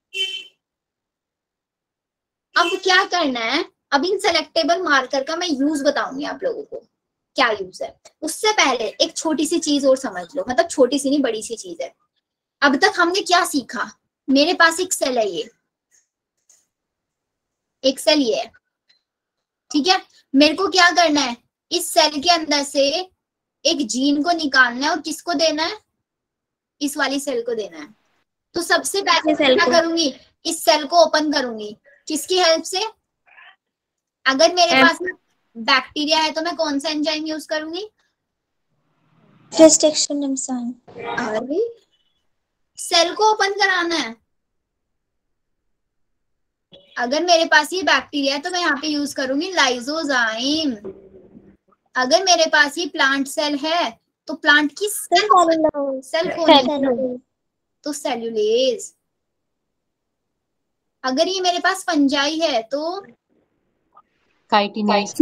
अब क्या करना है, अब इन सेलेक्टेबल मार्कर का मैं यूज बताऊंगी आप लोगों को, क्या यूज है। उससे पहले एक छोटी सी चीज और समझ लो, मतलब छोटी सी नहीं, बड़ी सी चीज है। अब तक हमने क्या सीखा? मेरे पास एक सेल है, ये एक सेल ये है, ठीक है। मेरे को क्या करना है, इस सेल के अंदर से एक जीन को निकालना है और किसको देना है? इस वाली सेल को देना है। तो सबसे पहले क्या करूंगी, इस सेल को ओपन करूंगी, किसकी हेल्प से? अगर मेरे पास बैक्टीरिया है तो मैं कौन सा एंजाइम यूज करूंगी? Restriction enzyme. अरे सेल को ओपन कराना है। अगर मेरे पास ये बैक्टीरिया है तो मैं यहाँ पे यूज करूंगी लाइसोजाइम। अगर मेरे पास ये प्लांट सेल है तो प्लांट की सेल कौन? तो सेल्यूलेज। अगर ये मेरे पास फंजाई है तो काइटिनेज।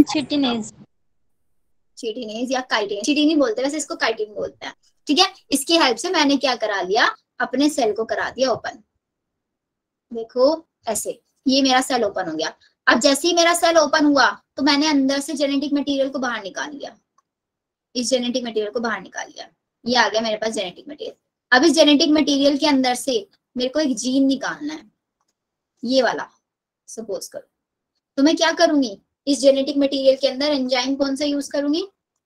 चिटिनेज या काइटिन, चिटिन ही बोलते हैं वैसे, इसको काइटिन बोलते हैं, ठीक है। इसकी हेल्प से मैंने क्या करा लिया, अपने सेल को करा दिया ओपन। देखो ऐसे, ये मेरा सेल ओपन हो गया। अब जैसे ही मेरा सेल ओपन हुआ तो मैंने अंदर से जेनेटिक मटेरियल को बाहर निकाल लिया, इस जेनेटिक मटेरियल को बाहर निकाल लिया, ये आ गया मेरे पास जेनेटिक मटेरियल। अब इस जेनेटिक मटेरियल के अंदर से मेरे को एक जीन निकालना है, ये वाला सपोज करो। तो मैं क्या करूंगी, इस जेनेटिक मटेरियल के अंदर एंजाइम कौन सा यूज करूंगी?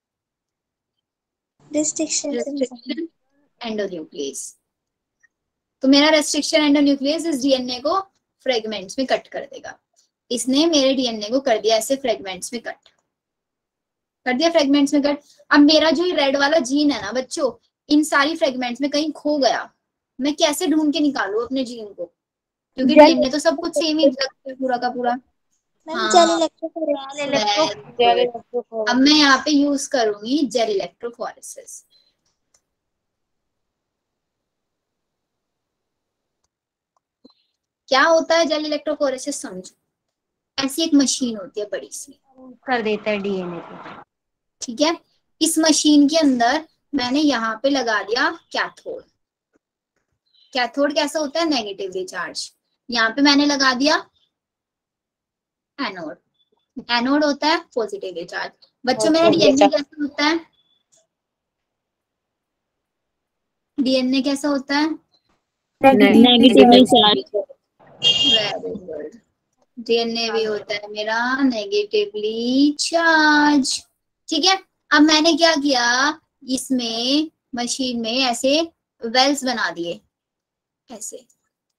Restriction endonuclease. तो मेरा रेस्ट्रिक्शन एंडोन्यूक्लियस इस डीएनए को फ्रेगमेंट्स में कट कर देगा। इसने मेरे डीएनए को कर दिया ऐसे फ्रेगमेंट्स में कट, कर दिया फ्रेगमेंट्स में कट। अब मेरा जो रेड वाला जीन है ना बच्चों, इन सारी फ्रेगमेंट्स में कहीं खो गया, मैं कैसे ढूंढ के निकालू अपने जीन को? क्योंकि डीएनए तो सब कुछ सेम ही लगता है पूरा का पूरा। अब मैं यहाँ पे यूज करूंगी जेल इलेक्ट्रोफोरेसिस। क्या होता है जेल इलेक्ट्रोफोरेसिस समझो। ऐसी एक मशीन होती है बड़ी सी, कर देता है डीएनए को, ठीक है। इस मशीन के अंदर मैंने यहाँ पे लगा दिया कैथोड। कैथोड कैसा होता है? Negatively charge. यहाँ पे मैंने लगा दिया एनोड। एनोड होता है पॉजिटिवली चार्ज। बच्चों मेरा डीएनए कैसा होता है? डीएनए कैसा होता है? Negatively charge. Very good. DNA भी होता है मेरा नेगेटिवली चार्ज, ठीक है। अब मैंने क्या किया, इसमें मशीन में ऐसे वेल्स बना दिए ऐसे,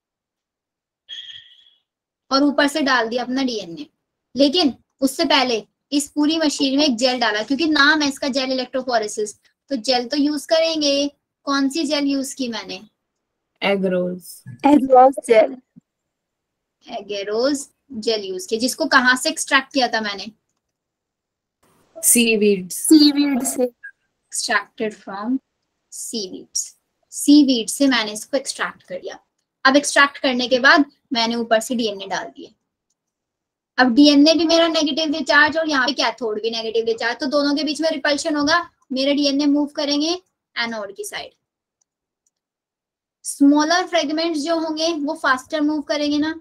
और ऊपर से डाल दिया अपना डीएनए। लेकिन उससे पहले इस पूरी मशीन में एक जेल डाला, क्योंकि नाम है इसका जेल इलेक्ट्रोफोरेसिस, तो जेल तो यूज करेंगे। कौन सी जेल यूज की मैंने? Agarose gel. Agarose gel use की, जिसको कहाँ से एक्सट्रैक्ट किया था मैंने? सीवीड से। Extracted from seaweeds. सीवीड से मैंने इसको एक्सट्रैक्ट कर लिया। अब एक्सट्रैक्ट करने के बाद मैंने ऊपर से डीएनए डाल दिए। अब डीएनए भी मेरा नेगेटिवली चार्ज और यहाँ पे कैथोड भी नेगेटिवली चार्ज, तो दोनों के बीच में रिपल्शन होगा। मेरे डीएनए मूव करेंगे एनोड की साइड। स्मॉलर फ्रेगमेंट्स जो होंगे वो फास्टर मूव करेंगे ना?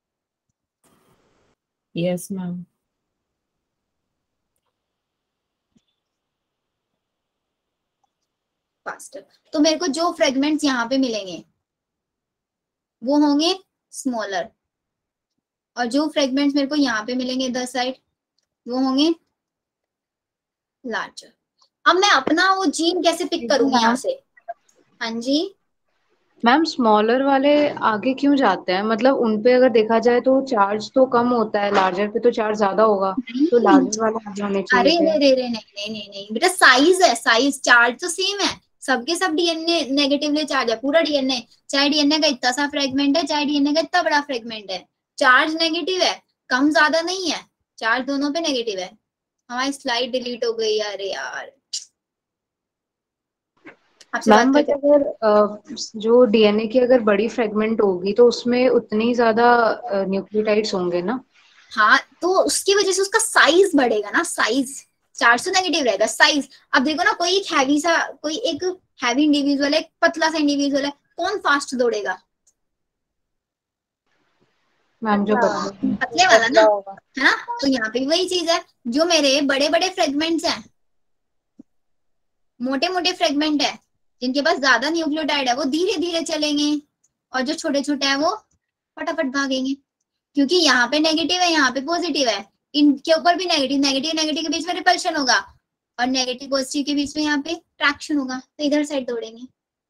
Yes ma'am. फास्टर। तो मेरे को जो फ्रेगमेंट्स यहाँ पे मिलेंगे वो होंगे स्मॉलर, और जो फ्रेगमेंट्स मेरे को यहाँ पे मिलेंगे इधर साइड वो होंगे लार्जर। अब मैं अपना वो जीन कैसे पिक करूंगी यहाँ से? हाँ जी मैम, स्मॉलर वाले आगे क्यों जाते हैं? मतलब उनपे अगर देखा जाए तो चार्ज तो कम होता है, लार्जर पे तो चार्ज ज्यादा होगा, तो लार्जर वाले आगे होने अरे चाहिए थे। नहीं नहीं नहीं नहीं बेटा, साइज है, साइज, चार्ज तो सेम है सबके सब। डीएनए नेगेटिवली चार्ज है पूरा डीएनए, चाहे डीएनए का इतना सा फ्रेगमेंट है चाहे डीएनए का इतना बड़ा फ्रेगमेंट है, चार्ज नेगेटिव है, कम ज्यादा नहीं है, चार्ज दोनों पे नेगेटिव है। हमारी स्लाइड डिलीट हो गई, अरे यार। आपसे मैम बात बट करते अगर जो डीएनए की अगर बड़ी फ्रेगमेंट होगी तो उसमें उतनी ज्यादा न्यूक्लियोटाइड्स होंगे ना? हाँ, तो उसकी वजह से उसका साइज बढ़ेगा ना, साइज। चार्ज तो नेगेटिव रहेगा, साइज। अब देखो ना, कोई एक हैवी सा, कोई एक हैवी इंडिविजुअल है, एक पतला सा इंडिविजुअल है, कौन फास्ट दौड़ेगा? मैम जो पतले पतले वाला ना, है ना? तो यहाँ पे भी वही चीज है। जो मेरे बड़े बड़े फ्रेगमेंट्स हैं, मोटे मोटे फ्रेगमेंट है, जिनके पास ज्यादा न्यूक्लियोटाइड है, वो धीरे धीरे चलेंगे, और जो छोटे छोटे हैं वो फटाफट भागेंगे, क्योंकि यहाँ पे नेगेटिव है, यहाँ पे पॉजिटिव है। इनके ऊपर भी नेगेटिव, नेगेटिव नेगेटिव के बीच में रिपल्शन होगा, और नेगेटिव पॉजिटिव के बीच में यहाँ पे ट्रैक्शन होगा, तो इधर साइड दौड़ेंगे।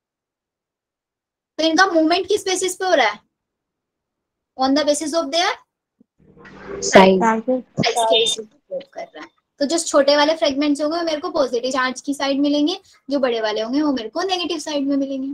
तो इनका मूवमेंट किस बेसिस पे हो रहा है? On the basis of their size. कर रहा है। तो जो छोटे वाले फ्रेगमेंट्स होंगे वो मेरे को पॉजिटिव चार्ज की साइड मिलेंगे, जो बड़े वाले होंगे वो मेरे को नेगेटिव साइड में मिलेंगे।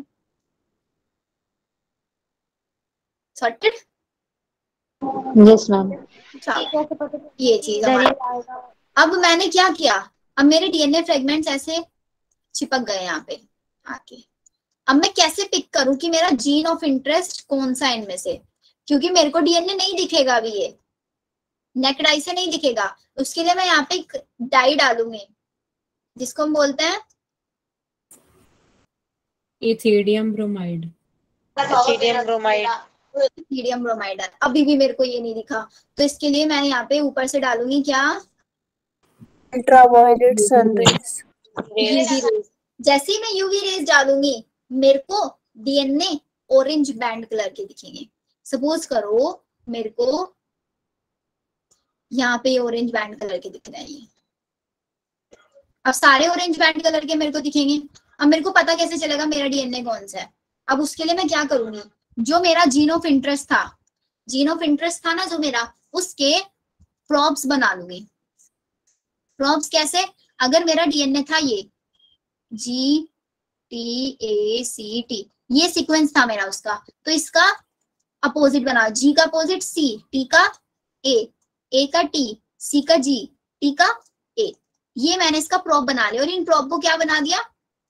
सॉर्टेड? Yes ma'am. ये चीज अब मैंने क्या किया, अब मेरे डीएनए फ्रेगमेंट्स ऐसे चिपक गए यहाँ पे आके। अब मैं कैसे पिक करूं कि मेरा जीन ऑफ इंटरेस्ट कौन सा इनमें से? क्योंकि मेरे को डीएनए नहीं दिखेगा अभी, ये नेकेड आई से नहीं दिखेगा। उसके लिए मैं यहाँ पे एक डाई डालूंगी, जिसको हम बोलते हैं इथिडियम ब्रोमाइड। Ethidium bromide. अभी भी मेरे को ये नहीं दिखा, तो इसके लिए मैं यहाँ पे ऊपर से डालूंगी क्या? Ultraviolet sun rays. UV rays. जैसे ही मैं यूवी रेज डालूंगी मेरे को डीएनए ऑरेंज बैंड कलर के दिखेंगे। सपोज करो मेरे को यहाँ पे ऑरेंज बैंड कलर के दिख रहे हैं ये। अब सारे ऑरेंज बैंड कलर के मेरे को दिखेंगे। अब मेरे को पता कैसे चलेगा मेरा डीएनए कौन सा है? अब उसके लिए मैं क्या करूंगी, जो मेरा जीन ऑफ इंटरेस्ट था, जीन ऑफ इंटरेस्ट था ना जो मेरा, उसके प्रॉब्स बना लूंगी। प्रॉब्स कैसे? अगर मेरा डीएनए था ये GTACT, ये सीक्वेंस था मेरा उसका, तो इसका अपोजिट बना, G का अपोजिट C, T का A का T, C का G, T का A। ये मैंने इसका प्रॉप बना लिया, और इन प्रॉप को क्या बना दिया?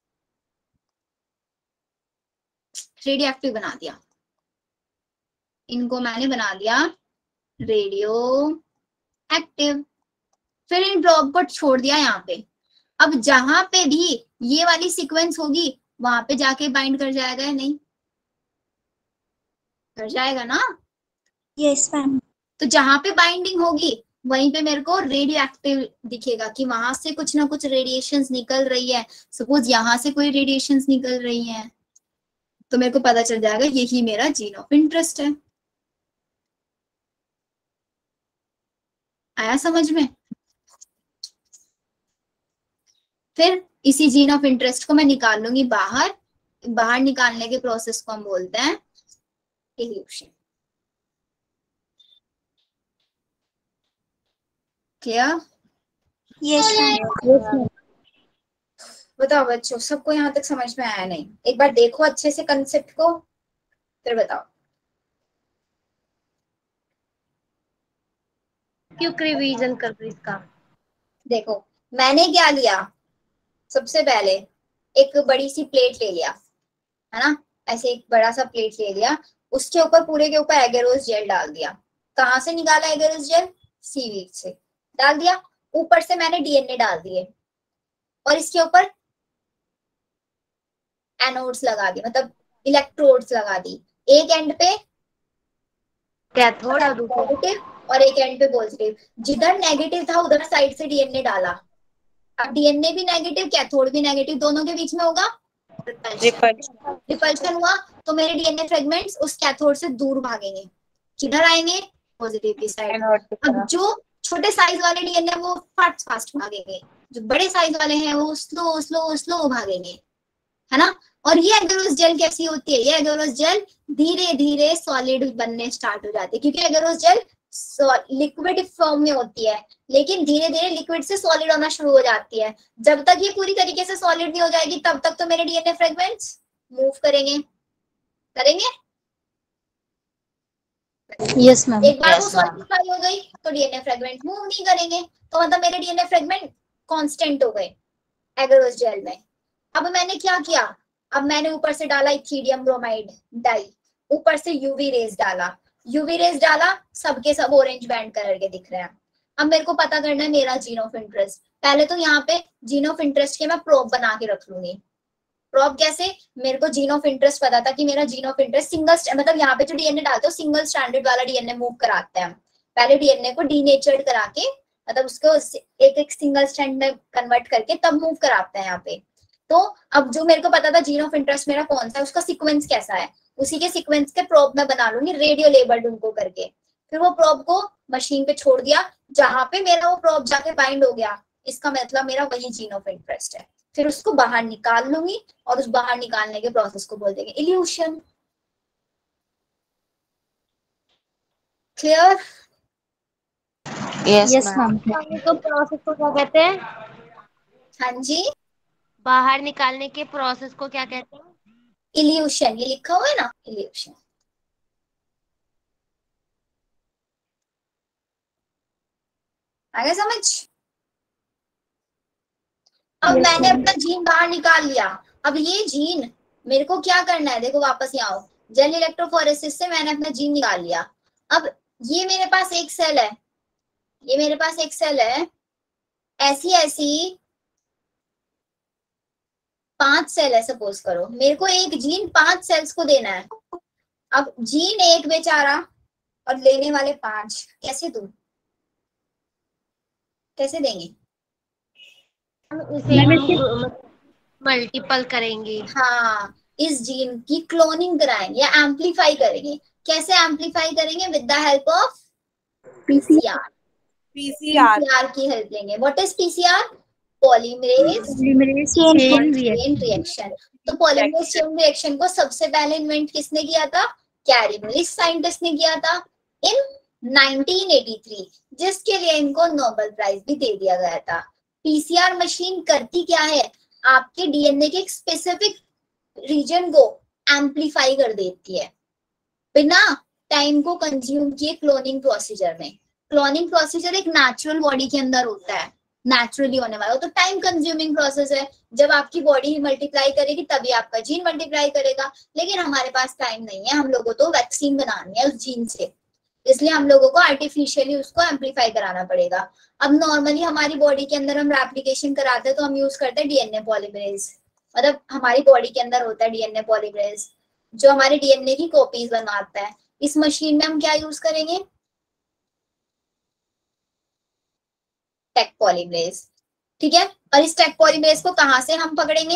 रेडियो एक्टिव बना दिया। इनको मैंने बना दिया रेडियो एक्टिव। फिर इन प्रॉप को छोड़ दिया यहाँ पे। अब जहां पे भी ये वाली सीक्वेंस होगी वहां पे जाके बाइंड कर जाएगा या नहीं? कर जाएगा ना? Yes ma'am. तो जहां पे बाइंडिंग होगी वहीं पे मेरे को रेडियो एक्टिव दिखेगा, कि वहां से कुछ ना कुछ रेडिएशंस निकल रही है। सपोज यहाँ से कोई रेडिएशंस निकल रही है, तो मेरे को पता चल जाएगा यही मेरा जीन ऑफ इंटरेस्ट है। आया समझ में? फिर इसी जीन ऑफ इंटरेस्ट को मैं निकाल लूंगी बाहर। बाहर निकालने के प्रोसेस को हम बोलते हैं इल्यूशन। क्लियर? Yes, ma'am. बताओ बच्चों, सबको यहाँ तक समझ में आया नहीं? एक बार देखो अच्छे से कंसेप्ट को, फिर बताओ। क्यों रिवीजन कर रही इसका? देखो मैंने क्या लिया, सबसे पहले एक बड़ी सी प्लेट ले लिया, है ना, ऐसे एक बड़ा सा प्लेट ले लिया, उसके ऊपर पूरे के ऊपर एगेरोस जेल डाल दिया। कहाँ से निकाला एगेरोस जेल? सीवीड से डाल दिया। ऊपर से मैंने डीएनए डाल दिए और इसके ऊपर एनोड्स लगा दी, मतलब इलेक्ट्रोड्स लगा दी। एक एंड पे कैथोड और दूसरा नेगेटिव और एक एंड पे पॉजिटिव। जिधर नेगेटिव था उधर साइड से डीएनए डाला। अब डीएनए भी नेगेटिव, कैथोड भी नेगेटिव, दोनों के बीच में होगा रिपल्शन हुआ, तो मेरे डीएनए फ्रेगमेंट्स उस कैथोड से दूर भागेंगे, किधर आएंगे? पॉजिटिव की साइड। अब जो छोटे साइज वाले डीएनए वो फास्ट फास्ट भागेंगे, जो बड़े साइज वाले हैं वो स्लो स्लो स्लो भागेंगे, है ना। और ये एगेरोस जेल कैसी होती है? ये एगेरोस जेल धीरे धीरे सॉलिड बनने स्टार्ट हो जाती है, क्योंकि एगेरोस जेल लिक्विड फॉर्म में होती है, लेकिन धीरे धीरे लिक्विड से सॉलिड होना शुरू हो जाती है। जब तक ये पूरी तरीके से सॉलिड नहीं हो जाएगी तब तक तो मेरे डीएनए फ्रेगमेंट्स मूव करेंगे। Yes, ma'am. एक बार वो सॉलिडिफाई हो गई तो डीएनए फ्रेगमेंट मूव नहीं करेंगे, तो मतलब मेरे डीएनए फ्रेगमेंट कांस्टेंट हो गए एगेरोस जेल में। अब मैंने क्या किया? अब मैंने ऊपर से डाला इथिडियम ब्रोमाइड डाई, ऊपर से यूवी रेज डाला। यूवी रेज डाला, सबके सब ऑरेंज बैंड कलर के दिख रहे हैं। अब मेरे को पता करना है मेरा जीन ऑफ इंटरेस्ट। पहले तो यहाँ पे जीन ऑफ इंटरेस्ट के मैं प्रोब बना के रख लूंगी। प्रोब कैसे? मेरे को जीन ऑफ इंटरेस्ट पता था कि मेरा जीन ऑफ इंटरेस्ट सिंगल, मतलब यहाँ पे जो डीएनए डालते हो सिंगल स्ट्रैंडेड वाला डीएनए मूव कराते हैं। पहले डीएनए को डीनेचर्ड करा के, मतलब उसको एक एक सिंगल स्ट्रैंड में कन्वर्ट करके तब मूव कराते हैं यहाँ पे। तो अब जो मेरे को पता था जीन ऑफ इंटरेस्ट मेरा कौन सा है, उसका सीक्वेंस कैसा है, उसी के सीक्वेंस के प्रोब में बना लूंगी रेडियो लेबल्ड उनको करके। फिर वो प्रोब को मशीन पे छोड़ दिया, जहां पे मेरा वो प्रोब जाके बाइंड हो गया, इसका मतलब मेरा वही जीन ऑफ इंटरेस्ट है। फिर उसको बाहर निकाल लूंगी और उस बाहर निकालने के प्रोसेस को बोल देंगे इल्यूशन। क्लियर? Yes, ma'am. तो प्रोसेस को क्या कहते हैं? हाँ जी, बाहर निकालने के प्रोसेस को क्या कहते हैं? इल्यूशन। ये लिखा हुआ है ना, इल्यूशन। आ गया समझ? अब मैंने अपना जीन बाहर निकाल लिया। अब ये जीन मेरे को क्या करना है? देखो वापस यहाँ आओ, जेल इलेक्ट्रोफोरेसिस से मैंने अपना जीन निकाल लिया। अब ये मेरे पास एक सेल है, ये मेरे पास एक सेल है, ऐसी ऐसी 5 सेल है सपोज करो। मेरे को एक जीन 5 सेल्स को देना है। अब जीन एक बेचारा और लेने वाले 5, कैसे दूं? कैसे देंगे? इसे मल्टीपल करेंगे। हाँ, इस जीन की क्लोनिंग कराएंगे या एम्पलीफाई करेंगे। कैसे एम्पलीफाई करेंगे? With the help of PCR. PCR की हेल्प लेंगे। What is PCR? Polymerase chain reaction. तो पॉलीमरेज चेन रिएक्शन को सबसे पहले इन्वेंट किसने किया था? कैरी मुलिस साइंटिस्ट ने किया था इन 1983, जिसके लिए इनको नोबेल प्राइज भी दे दिया गया था। पीसीआर मशीन करती क्या है? आपके डीएनए के एक स्पेसिफिक रीजन को एम्पलीफाई कर देती है बिना टाइम को कंज्यूम किए क्लोनिंग प्रोसीजर में। क्लोनिंग प्रोसीजर एक नेचुरल बॉडी के अंदर होता है, नेचुरली होने वाला, तो टाइम कंज्यूमिंग प्रोसेस है। जब आपकी बॉडी मल्टीप्लाई करेगी तभी आपका जीन मल्टीप्लाई करेगा, लेकिन हमारे पास टाइम नहीं है, हम लोगों को वैक्सीन बनानी है उस जीन से, इसलिए हम लोगों को आर्टिफिशियली उसको एम्पलीफाई कराना पड़ेगा। अब नॉर्मली हमारी बॉडी के अंदर हम रेप्लिकेशन कराते हैं तो हम यूज करते हैं डीएनए पॉलीमरेज, मतलब हमारी बॉडी के अंदर होता है डीएनए पॉलीमरेज जो हमारे डीएनए की कॉपीज बनवाता है। इस मशीन में हम क्या यूज करेंगे? टेक पॉलीमरेज, ठीक है। और इस टेक पॉलीमरेज को कहां से हम पकड़ेंगे?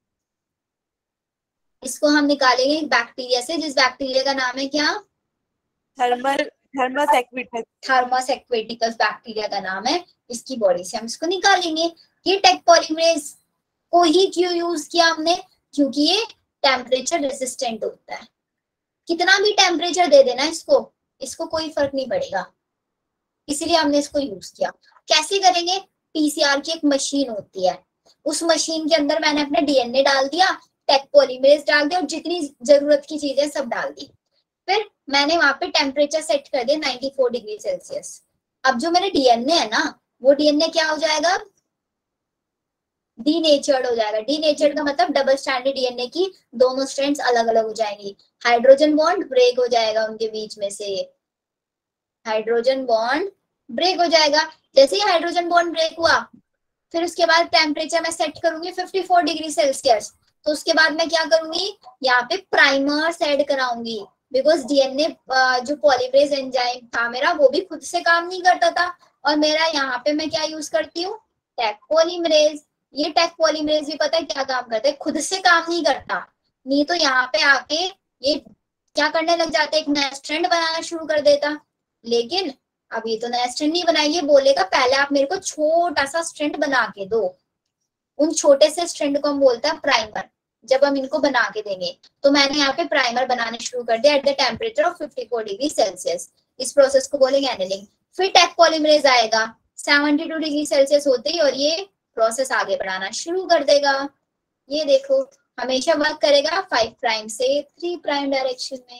इसको हम निकालेंगे बैक्टीरिया से, जिस बैक्टीरिया का नाम है क्या? थर्मस एक्वेटिकस बैक्टीरिया का नाम है। इसकी बॉडी से हम इसको निकालेंगे। ये टेक पॉलीमरेज को ही क्यों यूज किया हमने? क्योंकि ये टेम्परेचर रेजिस्टेंट होता है। कितना भी टेम्परेचर दे देना इसको कोई फर्क नहीं पड़ेगा, इसीलिए हमने इसको यूज किया। कैसे करेंगे? पीसीआर की एक मशीन होती है, उस मशीन के अंदर मैंने अपने डीएनए डाल दिया, टेक पॉलीमरेज डाल दिया और जितनी जरूरत की चीजें सब डाल दी। फिर मैंने वहां पे टेम्परेचर सेट कर दिया 94 डिग्री सेल्सियस। अब जो मेरे डीएनए है ना, वो डीएनए क्या हो जाएगा? डीनेचर्ड हो जाएगा। डीनेचर्ड का मतलब डबल स्ट्रैंडेड डीएनए की दोनों स्ट्रैंड्स अलग अलग हो जाएंगी, हाइड्रोजन बॉन्ड ब्रेक हो जाएगा उनके बीच में से, हाइड्रोजन बॉन्ड ब्रेक हो जाएगा। जैसे ही हाइड्रोजन बॉन्ड ब्रेक हुआ, फिर उसके बाद टेम्परेचर मैं सेट करूंगी 54 डिग्री सेल्सियस। तो उसके बाद मैं क्या करूंगी? यहाँ पे प्राइमर्स ऐड कराऊंगी, बिकॉज डीएनए जो पॉलीमरेज एंजाइम था मेरा, वो भी खुद से काम नहीं करता था, और मेरा यहाँ पे मैं क्या यूज करती हूँ? Taq polymerase. ये टेक पॉलीमरेज भी पता है क्या काम करता है? खुद से काम नहीं करता, नहीं तो यहाँ पे आके ये क्या करने लग जाता है? एक नया स्ट्रैंड बनाना शुरू कर देता। लेकिन अब ये तो नया स्ट्रैंड नहीं बनाइए, बोलेगा पहले आप मेरे को छोटा सा स्ट्रैंड बना के दो। उन छोटे से स्ट्रैंड को हम बोलते हैं प्राइमर। जब हम इनको बना के देंगे, तो मैंने यहाँ पे प्राइमर बनाने शुरू कर दिया at the temperature of 54 degree Celsius. इस प्रोसेस को बोलेंगे एनिलिंग। फिर टेक पॉलीमरेज आएगा 72 डिग्री सेल्सियस होते ही, और ये प्रोसेस आगे बढ़ाना शुरू कर देगा। ये देखो, हमेशा वर्क करेगा 5 प्राइम से 3 प्राइम डायरेक्शन में।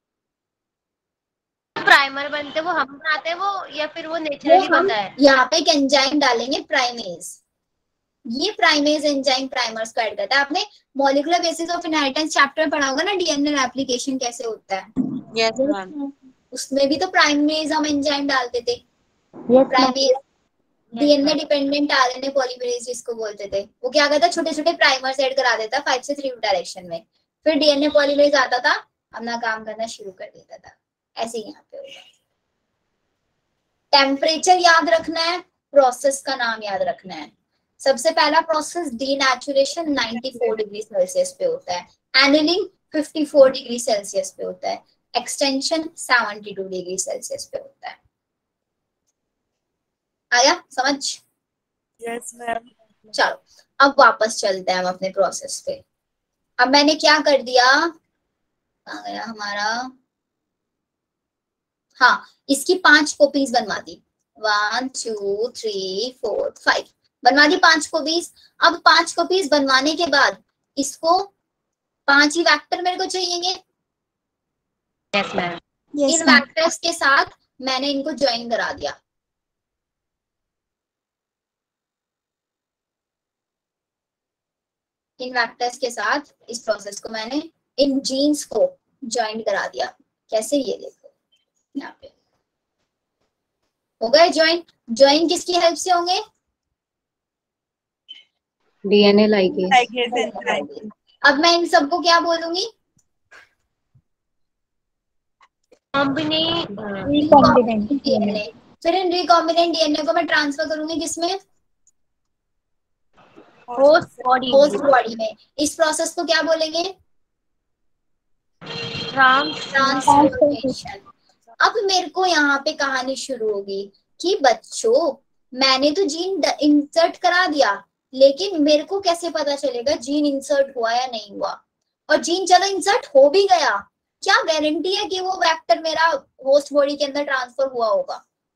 प्राइमर बनते वो हम बनाते हैं वो, या फिर वो नेचुरली बनता है? यहाँ पे एक एंजाइम डालेंगे प्राइमेज। ये प्राइमेज एंजाइम प्राइमर्स को ऐड करता है। आपने molecular basis of inheritance chapter पढ़ा होगा ना, डीएनए रेप्लिकेशन कैसे होता है। Yes ma'am. उसमें भी तो प्राइमेज हम एंजाइम डालते थे। Yes primase DNA dependent RNA polymerase जिसको बोलते थे, वो क्या करता? छोटे छोटे प्राइमर्स ऐड करा देता 5 से 3 डायरेक्शन में। फिर डीएनए पॉलीमरेज आता था, अपना काम करना शुरू कर देता था। ऐसे ही यहाँ पे होगा। टेम्परेचर याद रखना है, प्रोसेस का नाम याद रखना है। सबसे पहला प्रोसेस डीनेचुरेशन 94 डिग्री सेल्सियस पे होता है, एनिलिंग 54 डिग्री सेल्सियस पे होता है, एक्सटेंशन 72 डिग्री सेल्सियस पे होता है। आया समझ? Yes ma'am. चलो अब वापस चलते हैं हम अपने प्रोसेस पे। अब मैंने क्या कर दिया? आ गया हमारा, हाँ, इसकी 5 कॉपीज बनवा दी। 1 2 3 4 5 बनवा दी 5 कॉपीज। अब 5 कॉपीज बनवाने के बाद इसको 5 ही वेक्टर मेरे को चाहिए। Yes ma'am. इन वेक्टर्स के साथ मैंने इनको ज्वाइन करा दिया। इन वेक्टर्स के साथ इस प्रोसेस को मैंने इन जीन्स को ज्वाइन करा दिया। कैसे? ये देखो यहाँ पे हो गए ज्वाइन। ज्वाइन किसकी हेल्प से होंगे? DNA ligase. अब मैं इन सबको क्या बोलूंगी? Recombinant DNA. फिर इन रिकॉम्बिनेंट डीएनए को मैं ट्रांसफर करूंगी किसमें? Host body. होस्ट बॉडी में। इस प्रोसेस को क्या बोलेंगे? ट्रांसफॉर्मेशन। अब मेरे को यहाँ पे कहानी शुरू होगी कि बच्चों मैंने तो जीन इंसर्ट करा दिया, लेकिन मेरे को कैसे पता चलेगा जीन इंसर्ट हुआ या नहीं हुआ? और जीन चलो इंसर्ट हो भी गया, क्या गारंटी है कि वो वेक्टर मेरा होस्ट बॉडी के अंदर ट्रांसफर हुआ होगा?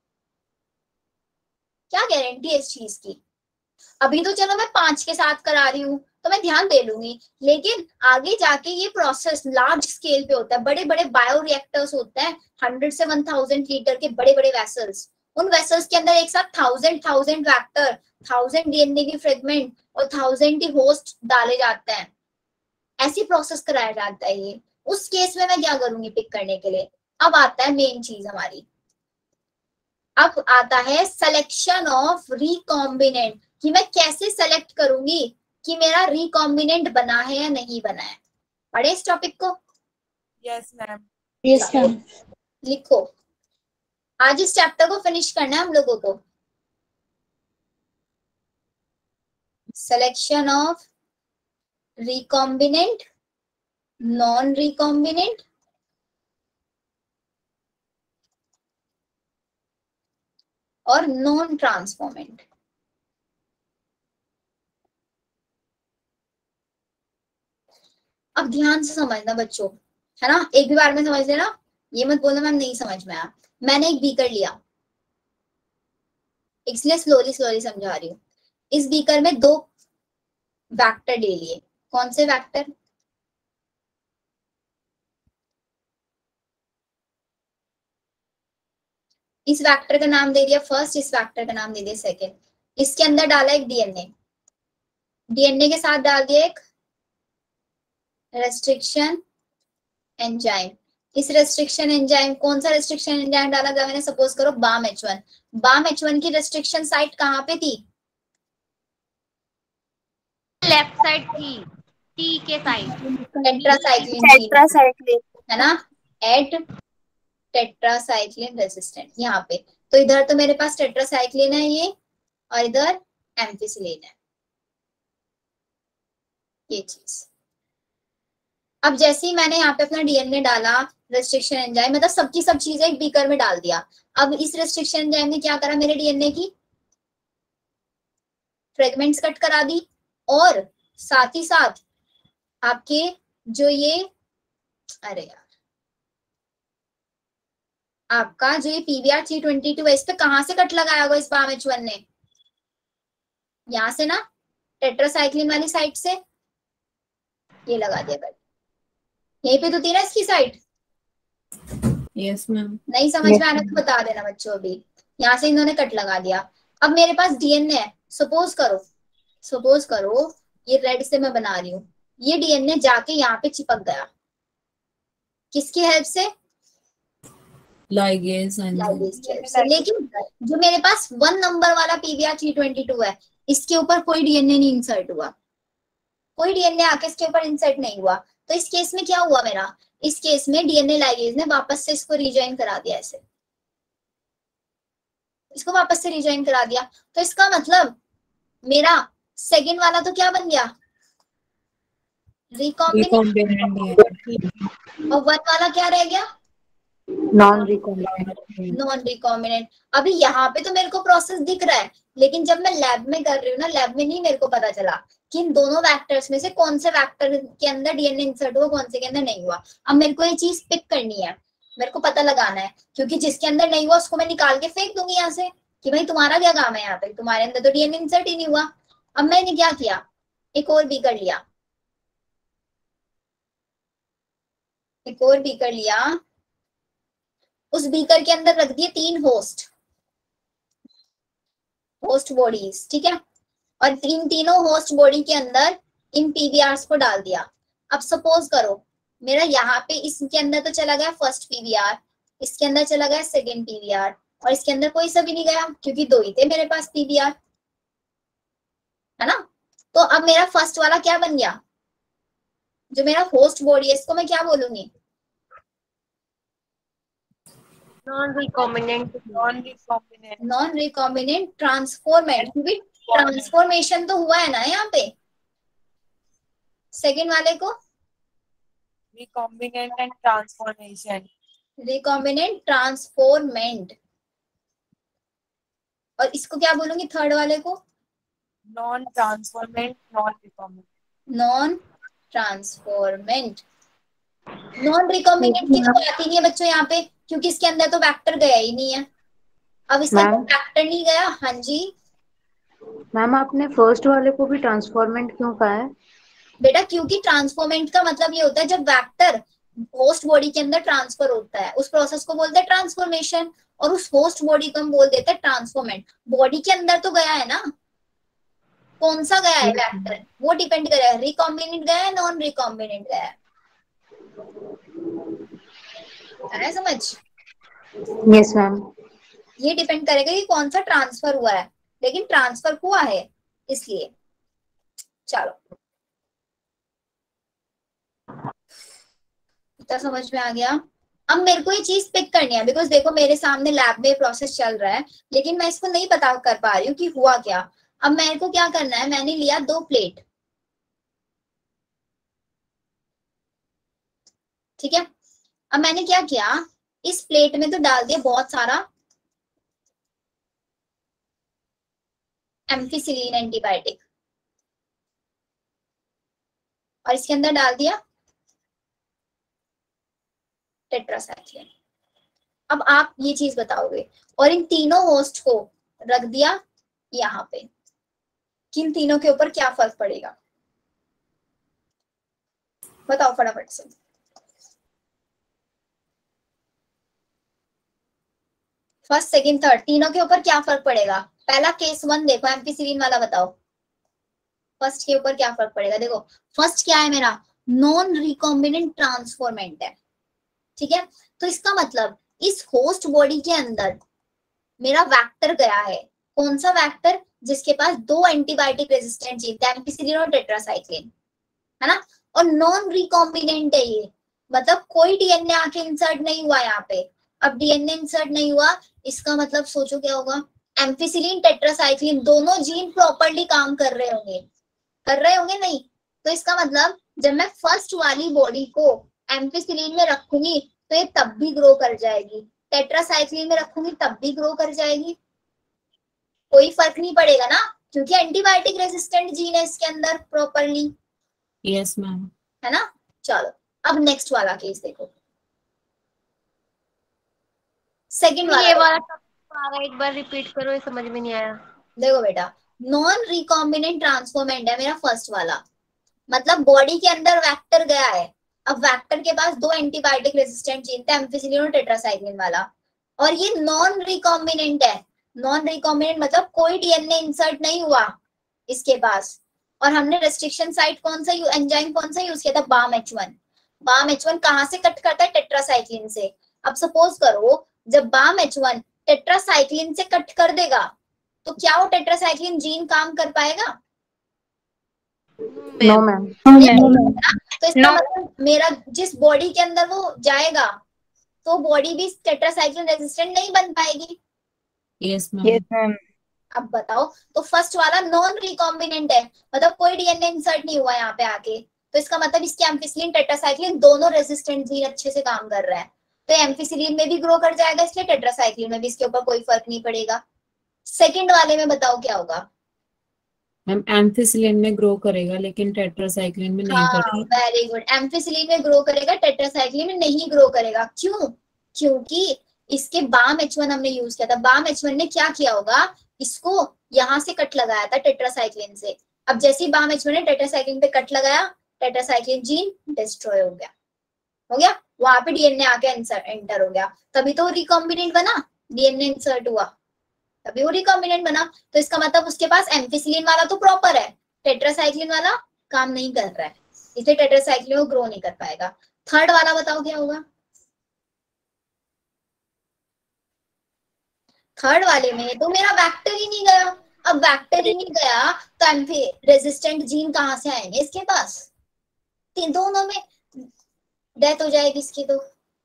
क्या गारंटी है इस चीज की? अभी तो चलो मैं 5 के साथ करा रही हूँ तो मैं ध्यान दे लूंगी, लेकिन आगे जाके ये प्रोसेस लार्ज स्केल पे होता है। बड़े बड़े बायोरिएक्टर्स होते हैं, 100 से 1000 लीटर के बड़े बड़े वेसल्स। उन वेसल्स के अंदर एक साथ 1000 वेक्टर, 1000 डीएनए की फ्रेगमेंट और 1000 ही होस्ट डाले जाते हैं। ऐसी प्रोसेस कराया जाता है ये। उस केस में मैं क्या करूंगी पिक करने के लिए? अब आता है मेन चीज हमारी, अब आता है सिलेक्शन ऑफ रिकॉम्बिनेंट, कि मैं कैसे सेलेक्ट करूंगी कि मेरा रिकॉम्बिनेंट बना है या नहीं बना है। पढ़े इस टॉपिक को? Yes ma'am. Yes ma'am. लिखो, आज इस चैप्टर को फिनिश करना है हम लोगों को। Selection of recombinant, non recombinant और नॉन ट्रांसफॉर्मेंट। अब ध्यान से समझना बच्चों, है ना? एक भी बार में समझ लेना, ये मत बोलना मैम नहीं समझ में आया। मैंने एक बीकर लिया, इसलिए स्लोली स्लोली समझा रही हूँ। इस बीकर में 2 वेक्टर ले लिए। कौन से वेक्टर? इस वेक्टर का नाम दे दिया फर्स्ट, इस वेक्टर का नाम दे दिया सेकेंड। इसके अंदर डाला एक डीएनए, डीएनए के साथ डाल दिया एक रेस्ट्रिक्शन एंजाइम। इस रेस्ट्रिक्शन एंजाइम, कौन सा रेस्ट्रिक्शन एंजाइम डाला था मैंने? सपोज करो बाम H1। बाम H1 की रेस्ट्रिक्शन साइट कहाँ पे थी? लेफ्ट साइड थी, टी के साइड। टेट्रासाइक्लिन थी, है ना? एट टेट्रासाइक्लिन रेसिस्टेंट यहाँ पे। तो इधर तो मेरे पास टेट्रासाइक्लिन है ये, और इधर एम्फिसिलिन है, ये चीज। अब जैसे ही मैंने यहाँ पे अपना डीएनए डाला, रेस्ट्रिक्शन एंजाइम, मतलब सबकी सब चीजें एक बीकर में डाल दिया। अब इस रेस्ट्रिक्शन एंजाइम ने क्या करा? मेरे डीएनए की फ्रेगमेंट्स कट करा दी, और साथ ही साथ आपके जो ये, अरे यार, आपका जो ये PVR 322 है, इस पे कहां से कट लगाया होगा इस बाम H1 ने? यहां से ना, टेट्रासाइक्लिन वाली साइड से ये लगा दिया कट। यहीं पे तो थी ना इसकी साइड। Yes ma'am. नहीं समझ में आना तो बता देना बच्चों। अभी यहाँ से इन्होंने कट लगा दिया। अब मेरे पास डीएनए है, सपोज करो ये रेड से मैं बना रही हूँ, ये डीएनए जाके यहाँ पे चिपक गया, किसकी हेल्प से? लाइगेज लाइगेज की हेल्प से। लेकिन जो मेरे पास 1 नंबर वाला PVR 322 है, इसके ऊपर कोई डीएनए नहीं इंसर्ट हुआ, कोई डीएनए आके इसके ऊपर इंसर्ट नहीं हुआ। तो इस केस में क्या हुआ मेरा? इस केस में डीएनए लाइगेज ने वापस से इसको रिजॉइन करा दिया, ऐसे इसको वापस से रिजॉइन करा दिया। तो इसका मतलब मेरा सेकंड वाला तो क्या बन गया? रिकॉम्बिनेंट। और 1 वाला क्या रह गया? Non recombinant. Non recombinant. अभी यहाँ पे तो मेरे को प्रोसेस दिख रहा है, लेकिन जब मैं लैब में कर रही हूँ ना, लैब में नहीं मेरे को पता चला कि इन दोनों वेक्टर्स में से कौन से वेक्टर के अंदर डीएनए इंसर्ट हुआ, कौन से के अंदर नहीं हुआ। अब मेरे को ये चीज पिक करनी है, मेरे को पता लगाना है, क्योंकि जिसके अंदर नहीं हुआ उसको मैं निकाल के फेंक दूंगी यहाँ से कि भाई तुम्हारा क्या काम है यहाँ पे, तुम्हारे अंदर तो डीएनए इंसर्ट ही नहीं हुआ। अब मैंने क्या किया? एक और बीकर लिया, एक और बीकर लिया, उस बीकर के अंदर रख दिए 3 होस्ट बॉडीज, ठीक है। और तीनों होस्ट बॉडी के अंदर इन PVRs को डाल दिया। अब सपोज करो मेरा यहाँ पे इसके अंदर तो चला गया फर्स्ट PVR, इसके अंदर चला गया सेकेंड PVR, और इसके अंदर कोई सा भी नहीं गया, क्योंकि 2 ही थे मेरे पास PVR, है ना। तो अब मेरा फर्स्ट वाला क्या बन गया? जो मेरा होस्ट बॉडी है, इसको मैं क्या बोलूंगी? Non recombinant. Non recombinant transformant, क्योंकि ट्रांसफॉर्मेशन तो हुआ है ना यहाँ पे। सेकेंड वाले को recombinant and transformation. Recombinant transformant. और इसको क्या बोलूंगी थर्ड वाले को? Non transformant non recombinant. Non transformant. Non recombinant की तो बात ही नहीं है बच्चों यहाँ पे, क्योंकि इसके अंदर तो वेक्टर गया ही नहीं है। अब इसके अंदर वेक्टर नहीं गया। हाँ जी मैम, आपने फर्स्ट वाले को भी ट्रांसफॉर्मेंट क्यों कहा है? बेटा, क्योंकि ट्रांसफॉर्मेंट का मतलब ये होता है जब वेक्टर होस्ट बॉडी के अंदर ट्रांसफर होता है, उस प्रोसेस को बोलते हैं ट्रांसफॉर्मेशन, और उस होस्ट बॉडी को हम बोल देते हैं ट्रांसफॉर्मेंट। बॉडी के अंदर तो गया है ना, कौन सा गया है वेक्टर, वो डिपेंड करेगा रिकॉम्बिनेंट गया है नॉन रिकॉम्बिनेंट गया है समझ? Yes ma'am. ये डिपेंड करेगा कि कौन सा ट्रांसफर हुआ है, लेकिन ट्रांसफर हुआ है इसलिए। चलो इतना समझ में आ गया। अब मेरे को ये चीज पिक करनी है, बिकॉज देखो मेरे सामने लैब में प्रोसेस चल रहा है, लेकिन मैं इसको नहीं पता कर पा रही हूँ कि हुआ क्या। अब मेरे को क्या करना है, मैंने लिया 2 प्लेट, ठीक है। अब मैंने क्या किया, इस प्लेट में तो डाल दिया बहुत सारा एम्फिसिलिन एंटीबायोटिक, और इसके अंदर डाल दिया टेट्रासाइक्लिन। अब आप ये चीज बताओगे, और इन तीनों होस्ट को रख दिया यहाँ पे। किन तीनों के ऊपर क्या फर्क पड़ेगा बताओ फटाफट से। फर्स्ट सेकंड थर्ड तीनों के ऊपर क्या फर्क पड़ेगा। पहला केस 1 देखो, एम्पिसिलिन वाला बताओ फर्स्ट के ऊपर क्या फर्क पड़ेगा। देखो फर्स्ट क्या है मेरा, नॉन रिकॉम्बिनेंट ट्रांसफॉर्मेंट है, ठीक है। तो इसका मतलब इस होस्ट बॉडी के अंदर मेरा वेक्टर गया है, कौन सा वेक्टर, जिसके पास 2 एंटीबायोटिक रेजिस्टेंट जीन थे, एम्पिसिलिन और टेट्रासाइक्लिन, है ना। और नॉन रिकॉम्बिनेंट है ये, मतलब कोई डीएनए आके इंसर्ट नहीं हुआ यहाँ पे। अब डीएनए इंसर्ट नहीं हुआ, इसका मतलब सोचो क्या होगा, एम्पिसिलिन टेट्रासाइक्लिन दोनों जीन प्रॉपरली काम कर रहे होंगे नहीं। तो इसका मतलब जब मैं फर्स्ट वाली बॉडी को एम्पिसिलिन में रखूंगी तो ये तब भी ग्रो कर जाएगी, टेट्रासाइक्लिन में रखूंगी तब भी ग्रो कर जाएगी, कोई फर्क नहीं पड़ेगा ना, क्योंकि एंटीबायोटिक रेजिस्टेंट जीन है इसके अंदर प्रॉपरली। Yes ma'am. है ना। चलो अब नेक्स्ट वाला केस देखो, सेकंड ये वाला। वाला एक बार रिपीट करो, ये समझ में नहीं आया। देखो बेटा, नॉन रिकॉम्बिनेंट ट्रांसफॉर्मेंट है मेरा फर्स्ट वाला, मतलब बॉडी के अंदर वेक्टर गया है। अब वेक्टर के पास 2 एंटीबायोटिक रेजिस्टेंट जीन थे, एम्पिसिलिन और टेट्रासाइक्लिन वाला, और ये नॉन रिकॉम्बिनेंट है। नॉन रिकॉम्बिनेंट मतलब कोई डीएनए इंसर्ट नहीं हुआ इसके पास, और हमने रेस्ट्रिक्शन साइट कौन सा एंजाइम कौन सा यूज किया था, BAM-H1। BAM-H1 कहाँ से कट करता है, टेट्रासाइक्लिन से। अब सपोज करो जब BAM-H1 टेट्रासाइक्लिन से कट कर देगा तो क्या वो टेट्रासाइक्लिन जीन काम कर पाएगा। No ma'am. तो इसका मतलब मेरा जिस बॉडी के अंदर वो जाएगा तो बॉडी भी टेट्रासाइक्लिन रेजिस्टेंट नहीं बन पाएगी। Yes ma'am. अब बताओ, तो फर्स्ट वाला नॉन रिकॉम्बिनेंट है, मतलब कोई डीएनए इंसर्ट नहीं हुआ यहाँ पे आके, तो इसका मतलब इसके एम्पिसिलिन टेट्रासाइक्लिन दोनों रेजिस्टेंट जीन अच्छे से काम कर रहा है, तो एम्पिसिलिन में भी ग्रो कर जाएगा, इसलिए टेट्रासाइक्लिन में भी इसके ऊपर कोई फर्क नहीं पड़ेगा। सेकंड वाले में बताओ क्या होगा। मैम एम्फिसिलिन में ग्रो करेगा लेकिन टेट्रासाइक्लिन में नहीं हाँ करेगा। वेरी गुड, एम्फिसिलिन में ग्रो करेगा, टेट्रासाइक्लिन में नहीं ग्रो करेगा। क्यों, क्योंकि इसके BAM-H1 हमने यूज किया था। BAM-H1 ने क्या किया होगा, इसको यहाँ से कट लगाया था टेट्रासाइक्लिन से। अब जैसे ही BAM-H1 ने टेट्रासाइक्लिन पे कट लगाया, टेट्रासाइक्लिन जीन डिस्ट्रॉय हो गया, वहां पे डीएनए आके एंटर हो गया, तभी तो रिकॉम्बिनेंट बना, डीएनए इंसर्ट हुआ तभी वो रिकॉम्बिनेंट बना। तो इसका मतलब उसके पास एम्फिसिलिन वाला तो प्रॉपर है, टेट्रासाइक्लिन वाला काम नहीं कर रहा है, इसलिए टेट्रासाइक्लिन को ग्रो नहीं कर पाएगा। थर्ड वाला बताओ क्या होगा। थर्ड वाले में तो मेरा वेक्टर ही नहीं गया। अब वेक्टर ही नहीं गया तो रेजिस्टेंट जीन कहाँ से आएंगे इसके पास, तीन दोनों में डेथ हो जाएगी इसकी तो,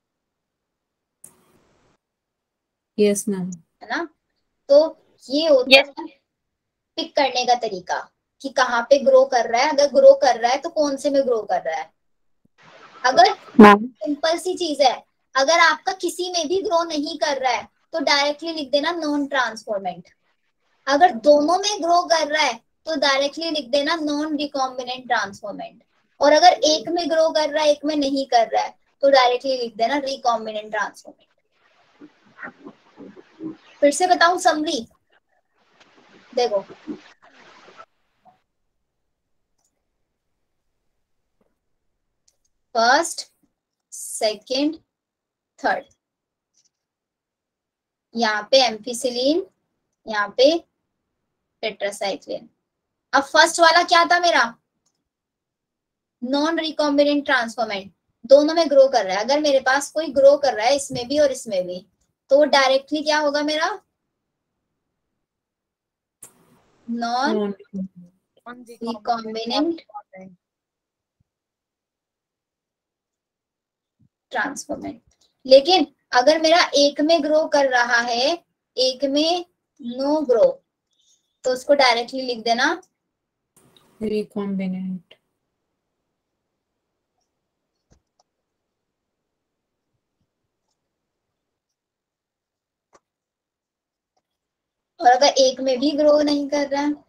यस मैम। है ना। तो ये होता है पिक करने का तरीका कि कहाँ पे ग्रो कर रहा है, अगर ग्रो कर रहा है तो कौन से में ग्रो कर रहा है। अगर सिंपल सी चीज है, अगर आपका किसी में भी ग्रो नहीं कर रहा है तो डायरेक्टली लिख देना नॉन ट्रांसफॉर्मेंट। अगर दोनों में ग्रो कर रहा है तो डायरेक्टली लिख देना नॉन रिकॉम्बिनेंट ट्रांसफॉर्मेंट, और अगर एक में ग्रो कर रहा है एक में नहीं कर रहा है तो डायरेक्टली लिख देना रिकॉम्बिनेंट ट्रांसफॉर्मेंट। फिर से बताऊं समरी, देखो फर्स्ट सेकंड थर्ड, यहाँ पे एम्फिसिलिन, यहाँ पे टेट्रासाइक्लिन। अब फर्स्ट वाला क्या था मेरा, नॉन रिकॉम्बिनेंट ट्रांसफॉर्मेंट, दोनों में ग्रो कर रहा है। अगर मेरे पास कोई ग्रो कर रहा है इसमें भी और इसमें भी तो वो डायरेक्टली क्या होगा मेरा, नॉन रिकॉम्बिनेंट ट्रांसफॉर्मेंट। लेकिन अगर मेरा एक में ग्रो कर रहा है एक में नो ग्रो तो उसको डायरेक्टली लिख देना रिकॉम्बिनेंट। और अगर एक में भी ग्रो नहीं कर रहा है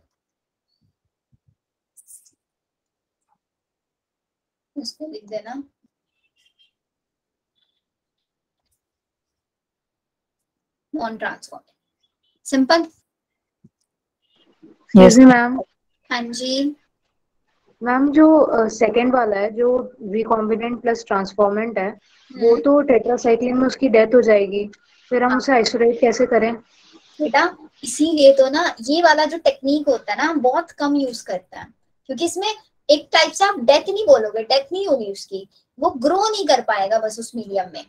उसको लिख देना non transformant. Simple. Excuse me ma'am. हाँ जी, मैम जो सेकंड वाला है, जो रिकॉम्बिनेंट प्लस ट्रांसफॉर्मेंट है, वो तो टेट्रासाइक्लिन में उसकी डेथ हो जाएगी, फिर हम उसे आइसोलेट कैसे करें? बेटा इसीलिए तो ना ये वाला जो टेक्निक होता है ना बहुत कम यूज करता है, क्योंकि इसमें एक टाइप से आप डेथ नहीं बोलोगे, डेथ नहीं होगी उसकी, वो ग्रो नहीं कर पाएगा बस उस मीडियम में,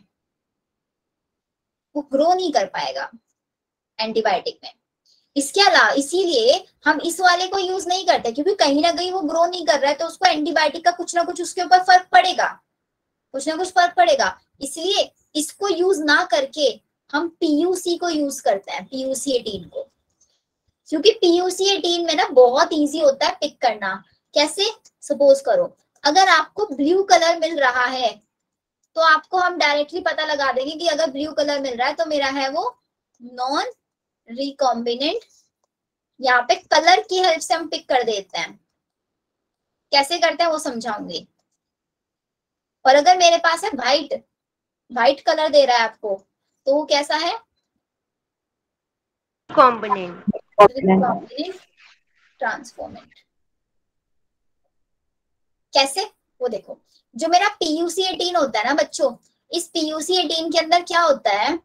वो ग्रो नहीं कर पाएगा एंटीबायोटिक में। इसके अलावा इसीलिए हम इस वाले को यूज नहीं करते, क्योंकि कहीं ना कहीं वो ग्रो नहीं कर रहा है तो उसको एंटीबायोटिक का कुछ ना कुछ उसके ऊपर फर्क पड़ेगा, कुछ ना कुछ फर्क पड़ेगा। इसलिए इसको यूज ना करके हम पीयूसी को यूज करते हैं, पीयूसी 18 को, क्योंकि पीयूसी 18 में ना बहुत इजी होता है पिक करना। कैसे? सपोज करो अगर आपको ब्लू कलर मिल रहा है तो आपको हम डायरेक्टली पता लगा देंगे कि अगर ब्लू कलर मिल रहा है तो मेरा है वो नॉन रिकॉम्बिनेंट। यहाँ पे कलर की हेल्प से हम पिक कर देते हैं, कैसे करते हैं वो समझाऊंगी। और अगर मेरे पास है व्हाइट, व्हाइट कलर दे रहा है आपको, तो वो कैसा है? कॉम्बिनेंट। Recombinant transformant. कैसे? वो देखो, जो मेरा पीयूसी 18 होता है ना बच्चों, इस पीयूसी 18 के अंदर क्या होता है?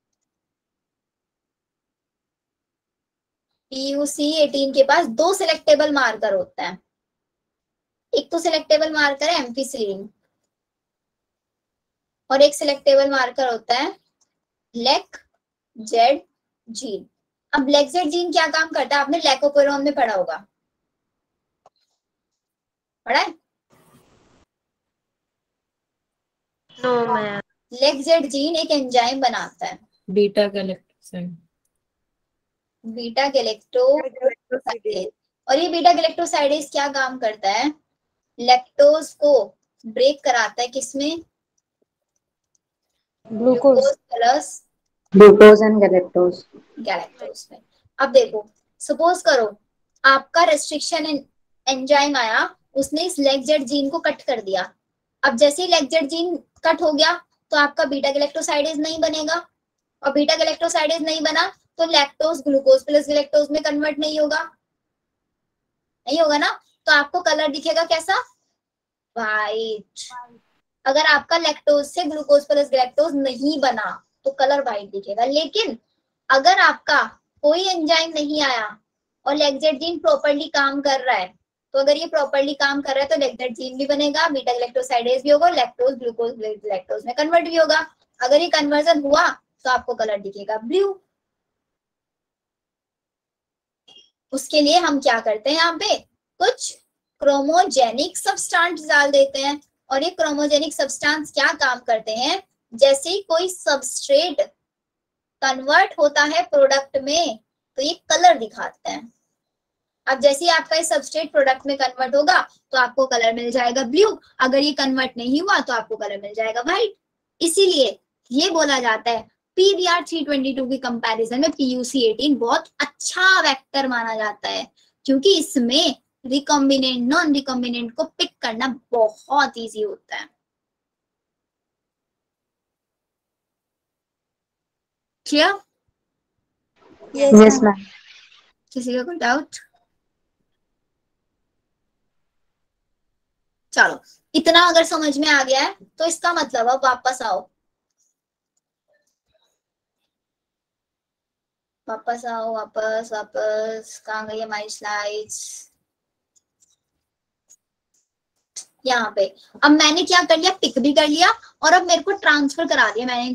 पीयूसी 18 के पास दो सिलेक्टेबल मार्कर होता है। एक तो सिलेक्टेबल मार्कर है एम्फिसिलिन और एक सिलेक्टेबल मार्कर होता है लेक जेड जीन। अब लेक जेड जीन क्या काम करता है? आपने लैकोपेरोन में पढ़ा होगा, पढ़ा है? No ma'am. Lac Z gene एक एंजाइम बनाता है, बीटा गैलेक्टोसाइड। Beta galactosidase. और ये बीटा गैलेक्टोसाइडेज क्या काम करता है? लैक्टोज को ब्रेक कराता है, किसमें? Glucose plus glucose and galactose galactose में। अब देखो सपोज करो आपका रेस्ट्रिक्शन एंजाइम आया, उसने इस लेगजेड जीन को कट कर दिया। अब जैसे ही लेगजेड जीन कट हो गया तो आपका बीटा गैलेक्टोसाइडेज नहीं बनेगा, और बीटा गैलेक्टोसाइडेज नहीं बना तो लैक्टोज ग्लूकोज प्लस गैलेक्टोज में कन्वर्ट नहीं होगा, नहीं होगा ना। तो आपको कलर दिखेगा कैसा? वाइट। अगर आपका लैक्टोज से ग्लूकोज प्लस गैलेक्टोज नहीं बना तो कलर वाइट दिखेगा। लेकिन अगर आपका कोई एंजाइम नहीं आया और लेगजेड जीन प्रॉपर्ली काम कर रहा है, तो अगर ये प्रॉपर्ली काम कर रहा है तो लेगजेड जीन भी बनेगा, बीटा गैलेक्टोसाइडेज भी होगा, लैक्टोज ग्लूकोज गैलेक्टोज में कन्वर्ट भी होगा। अगर ये कन्वर्जन हुआ तो आपको कलर दिखेगा ब्लू। उसके लिए हम क्या करते हैं, यहाँ पे कुछ क्रोमोजेनिक सब्सटेंस डाल देते हैं। और ये क्रोमोजेनिक सब्सटेंस क्या काम करते हैं? जैसे ही कोई सबस्ट्रेट कन्वर्ट होता है प्रोडक्ट में तो ये कलर दिखाते हैं। अब जैसे ही आपका ये सबस्ट्रेट प्रोडक्ट में कन्वर्ट होगा तो आपको कलर मिल जाएगा ब्लू, अगर ये कन्वर्ट नहीं हुआ तो आपको कलर मिल जाएगा व्हाइट। इसीलिए ये बोला जाता है PBr 322 की कंपैरिजन में PUC 18 बहुत अच्छा वेक्टर माना जाता है, क्योंकि इसमें रिकॉम्बिनेंट नॉन रिकॉम्बिनेंट को पिक करना बहुत इजी होता है। क्लियर? Yes ma'am. किसी का कोई डाउट? चलो इतना अगर समझ में आ गया है तो इसका मतलब अब वापस आओ, वापस आओ, वापस वापस। कहाँ गई हमारी स्लाइड्स? यहाँ पे। अब मैंने क्या कर लिया, पिक भी कर लिया और अब मेरे को ट्रांसफर करा दिया मैंने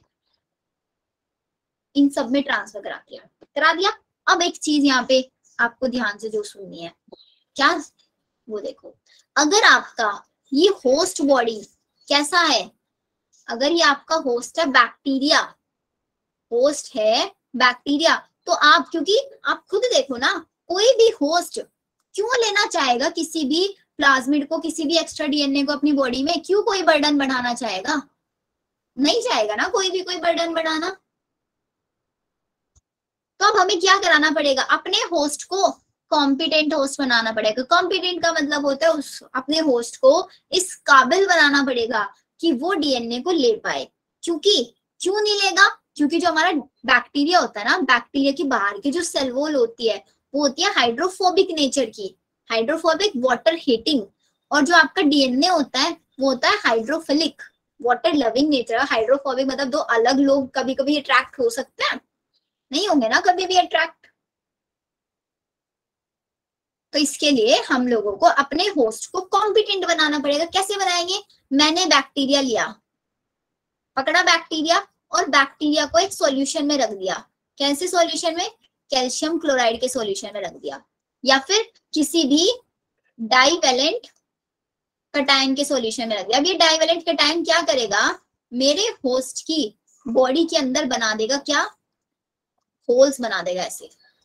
इन सब में ट्रांसफर करा दिया। अब एक चीज यहाँ पे आपको ध्यान से जो सुननी है, क्या? वो देखो, अगर आपका ये होस्ट बॉडी कैसा है, अगर ये आपका होस्ट है बैक्टीरिया, होस्ट है बैक्टीरिया, तो आप, क्योंकि आप खुद देखो ना, कोई भी होस्ट क्यों लेना चाहेगा किसी भी प्लाज्मिड को, किसी भी एक्स्ट्रा DNA को अपनी बॉडी में? क्यों कोई बर्डन बढ़ाना चाहेगा? नहीं चाहेगा ना कोई भी कोई बर्डन बढ़ाना। तो अब हमें क्या कराना पड़ेगा, अपने होस्ट को कॉम्पिटेंट होस्ट बनाना पड़ेगा। कॉम्पिटेंट का मतलब होता है उस अपने होस्ट को इस काबिल बनाना पड़ेगा कि वो DNA को ले पाए। क्यों नहीं लेगा? क्योंकि जो हमारा बैक्टीरिया होता है ना, बैक्टीरिया की बाहर की जो सेल वॉल होती है वो होती है हाइड्रोफोबिक नेचर की, हाइड्रोफोबिक वाटर हीटिंग। और जो आपका डीएनए होता है वो होता है hydrophilic water loving nature. Hydrophobic मतलब दो अलग लोग कभी कभी अट्रैक्ट हो सकते हैं, नहीं होंगे ना कभी भी अट्रैक्ट। तो इसके लिए हम लोगों को अपने होस्ट को कॉम्पिटेंट बनाना पड़ेगा। कैसे बनाएंगे? मैंने बैक्टीरिया लिया, पकड़ा बैक्टीरिया, और बैक्टीरिया को एक सॉल्यूशन में रख दिया। कैसे सॉल्यूशन में? कैल्शियम क्लोराइड के सॉल्यूशन में रख दिया, या फिर किसी भी डाइवेलेंट कटायन के सॉल्यूशन में रख दिया। अब ये डाइवेलेंट कटायन क्या करेगा? मेरे होस्ट की बॉडी के अंदर बना देगा क्या? होल्स बना देगा ऐसे।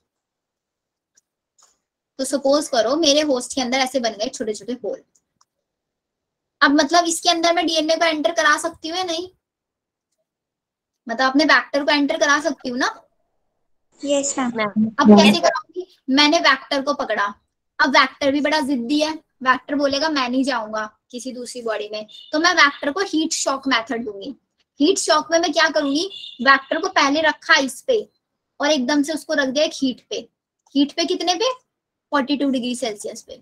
तो सपोज करो मेरे होस्ट के अंदर ऐसे बन गए छोटे छोटे होल। अब मतलब इसके अंदर मैं डीएनए को एंटर करा सकती हूँ या नहीं? मतलब अपने वेक्टर को एंटर करा सकती हूँ ना? Yes ma'am. अब कैसे कराऊंगी? मैंने वेक्टर को पकड़ा, अब वेक्टर भी बड़ा जिद्दी है, वेक्टर बोलेगा मैं नहीं जाऊंगा किसी दूसरी बॉडी में, तो मैं वेक्टर को हीट शॉक मेथड दूंगी। हीट शॉक में मैं क्या करूंगी? वेक्टर को पहले रखा इस पे और एकदम से उसको रख दिया एक हीट पे। हीट पे कितने पे? 42 डिग्री सेल्सियस पे।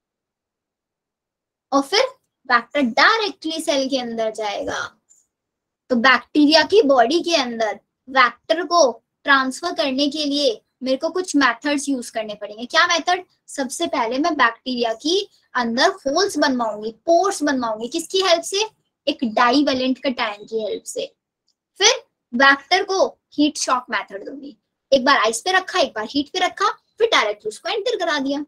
और फिर वेक्टर डायरेक्टली सेल के अंदर जाएगा। तो बैक्टीरिया की बॉडी के अंदर वेक्टर को ट्रांसफर करने के लिए मेरे को कुछ मेथड्स यूज करने पड़ेंगे। क्या मेथड? सबसे पहले मैं बैक्टीरिया की अंदर होल्स बनवाऊंगी, पोर्स बनवाऊंगी। किसकी हेल्प से? एक डाइवेलेंट कटायन की हेल्प से। फिर वेक्टर को हीट शॉक मेथड दूंगी। एक बार आइस पे रखा, एक बार हीट पे रखा, फिर डायरेक्ट उसको एंटर करा दिया।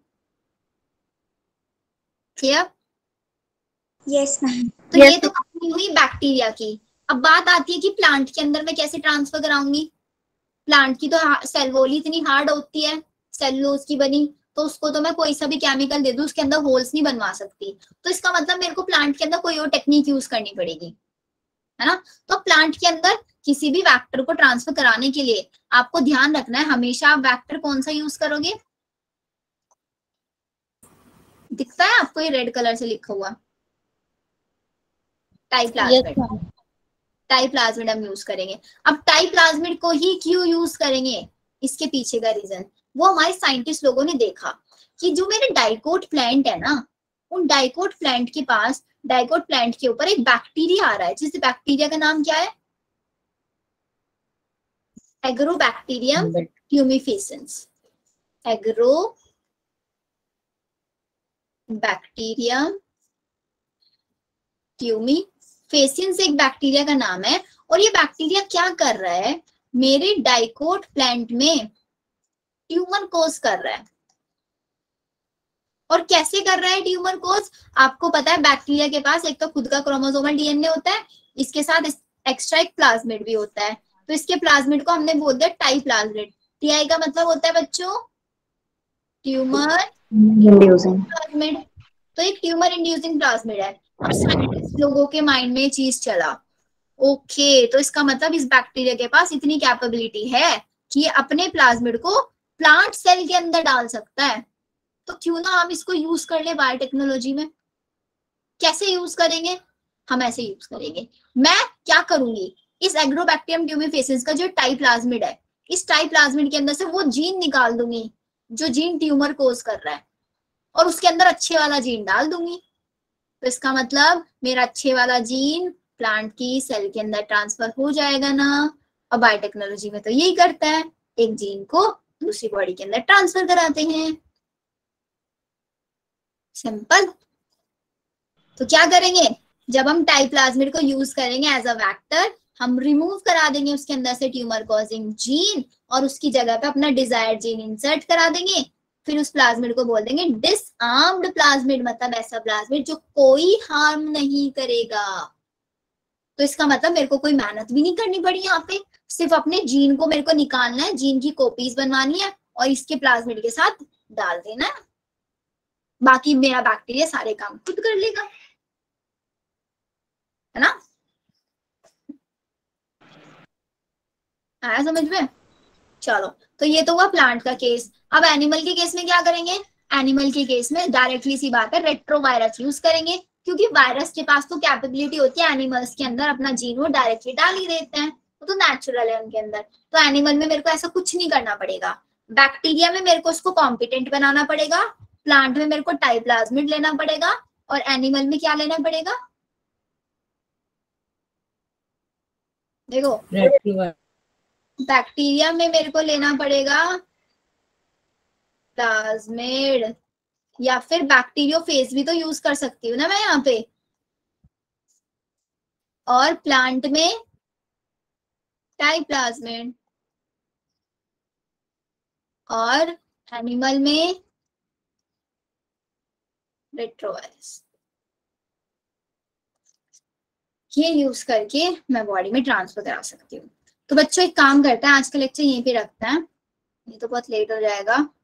क्लियर? Yes ma'am. तो ये तो बात हुई बैक्टीरिया की। अब बात आती है कि प्लांट के अंदर मैं कैसे ट्रांसफर कराऊंगी। प्लांट की तो सेल वॉल इतनी हार्ड होती है, सेलुलोज की बनी, तो उसको तो मैं कोई सा भी केमिकल दे दूं उसके अंदर होल्स नहीं बनवा सकती। तो इसका मतलब मेरे को प्लांट के अंदर कोई और टेक्निक यूज करनी पड़ेगी, है ना? तो प्लांट के अंदर किसी भी वेक्टर को ट्रांसफर कराने के लिए आपको ध्यान रखना है, हमेशा आप वेक्टर कौन सा यूज करोगे? दिखता है आपको ये रेड कलर से लिखा हुआ? टाइप्लाज्मिड। टाइप्लाज्मिड हम यूज करेंगे। अब टाइप्लाज्मिड को ही क्यों यूज करेंगे? इसके पीछे का रीजन, वो हमारे साइंटिस्ट लोगों ने देखा कि जो मेरे डाइकोट प्लांट है ना, उन डाइकोट प्लांट के पास, डाइकोट प्लांट के ऊपर एक बैक्टीरिया आ रहा है, जिस बैक्टीरिया का नाम क्या है? एग्रोबैक्टीरियम ट्यूमिफेसेंस। एग्रोबैक्टीरियम ट्यूमिफेसेंस एक बैक्टीरिया का नाम है। और ये बैक्टीरिया क्या कर रहा है? मेरे डाइकोट प्लांट में ट्यूमर कोज कर रहा है। और कैसे कर रहा है ट्यूमर कोज? आपको पता है बैक्टीरिया के पास एक तो खुद का क्रोमोसोमल डीएनए होता है, इसके साथ एक्स्ट्रा एक प्लाज्मिड भी होता है। तो इसके प्लाज्मिड को हमने बोल दिया टाइप्लाज्मिड। टीआई का मतलब होता है बच्चों ट्यूमर इंड्यूसिंग प्लाज्मिड। तो एक ट्यूमर इंड्यूसिंग प्लाज्मिड है। और साइंटिस्ट लोगों के माइंड में चीज चला, ओके तो इसका मतलब इस बैक्टीरिया के पास इतनी कैपेबिलिटी है कि ये अपने प्लाज्मिड को प्लांट सेल के अंदर डाल सकता है, तो क्यों ना हम इसको यूज कर ले बायोटेक्नोलॉजी में। कैसे यूज करेंगे? हम ऐसे यूज करेंगे। मैं क्या करूंगी? इस एग्रोबैक्टीरियम ट्यूमिफेसेंस का जो टाइप्लाज्मिड है, इस टाइप्लाज्मिड के अंदर से वो जीन निकाल दूंगी जो जीन ट्यूमर कोज कर रहा है, और उसके अंदर अच्छे वाला जीन डाल दूंगी। तो इसका मतलब मेरा अच्छे वाला जीन प्लांट की सेल के अंदर ट्रांसफर हो जाएगा ना। और बायोटेक्नोलॉजी में तो यही करता है, एक जीन को दूसरी बॉडी के अंदर ट्रांसफर कराते हैं। सिंपल। तो क्या करेंगे? जब हम टाइप्लाज्मिड को यूज करेंगे एज अ वेक्टर, हम रिमूव करा देंगे उसके अंदर से ट्यूमर कॉजिंग जीन और उसकी जगह पे अपना डिजायर्ड जीन इंसर्ट करा देंगे। फिर उस प्लाज्मिड को बोल देंगे डिसआर्म्ड प्लाज्मिड, मतलब ऐसा प्लाज्मिड जो कोई हार्म नहीं करेगा। तो इसका मतलब मेरे को कोई मेहनत भी नहीं करनी पड़ी, यहाँ पे सिर्फ अपने जीन को मेरे को निकालना है, जीन की कॉपीज बनवानी है और इसके प्लाज्मिड के साथ डाल देना है। बाकी मेरा बैक्टीरिया सारे काम खुद कर लेगा, है ना? आया समझ में? चलो, तो ये तो हुआ प्लांट का केस। अब एनिमल के केस में क्या करेंगे? एनिमल के केस में डायरेक्टली सी बात है, रेट्रोवायरस यूज करेंगे, क्योंकि वायरस के पास तो कैपेबिलिटी होती है एनिमल्स के अंदर अपना जीन वो डायरेक्टली डाल ही देते हैं, वो तो नेचुरल है उनके अंदर। तो एनिमल में मेरे को ऐसा कुछ नहीं करना पड़ेगा। बैक्टीरिया में मेरे को उसको कॉम्पिटेंट बनाना पड़ेगा, प्लांट में मेरे को टाइप्लाज्मिड लेना पड़ेगा, और एनिमल में क्या लेना पड़ेगा? देखो बैक्टीरिया में मेरे को लेना पड़ेगा प्लाज्मिड, या फिर बैक्टीरियोफेज भी तो यूज कर सकती हूँ ना मैं यहाँ पे, और प्लांट में टाइप्लाज्मिड, और एनिमल में रेट्रोवायरस। ये यूज करके मैं बॉडी में ट्रांसफर करा सकती हूँ। तो बच्चों एक काम करते हैं, आज का लेक्चर यहीं पे रखते हैं, ये तो बहुत लेट हो जाएगा।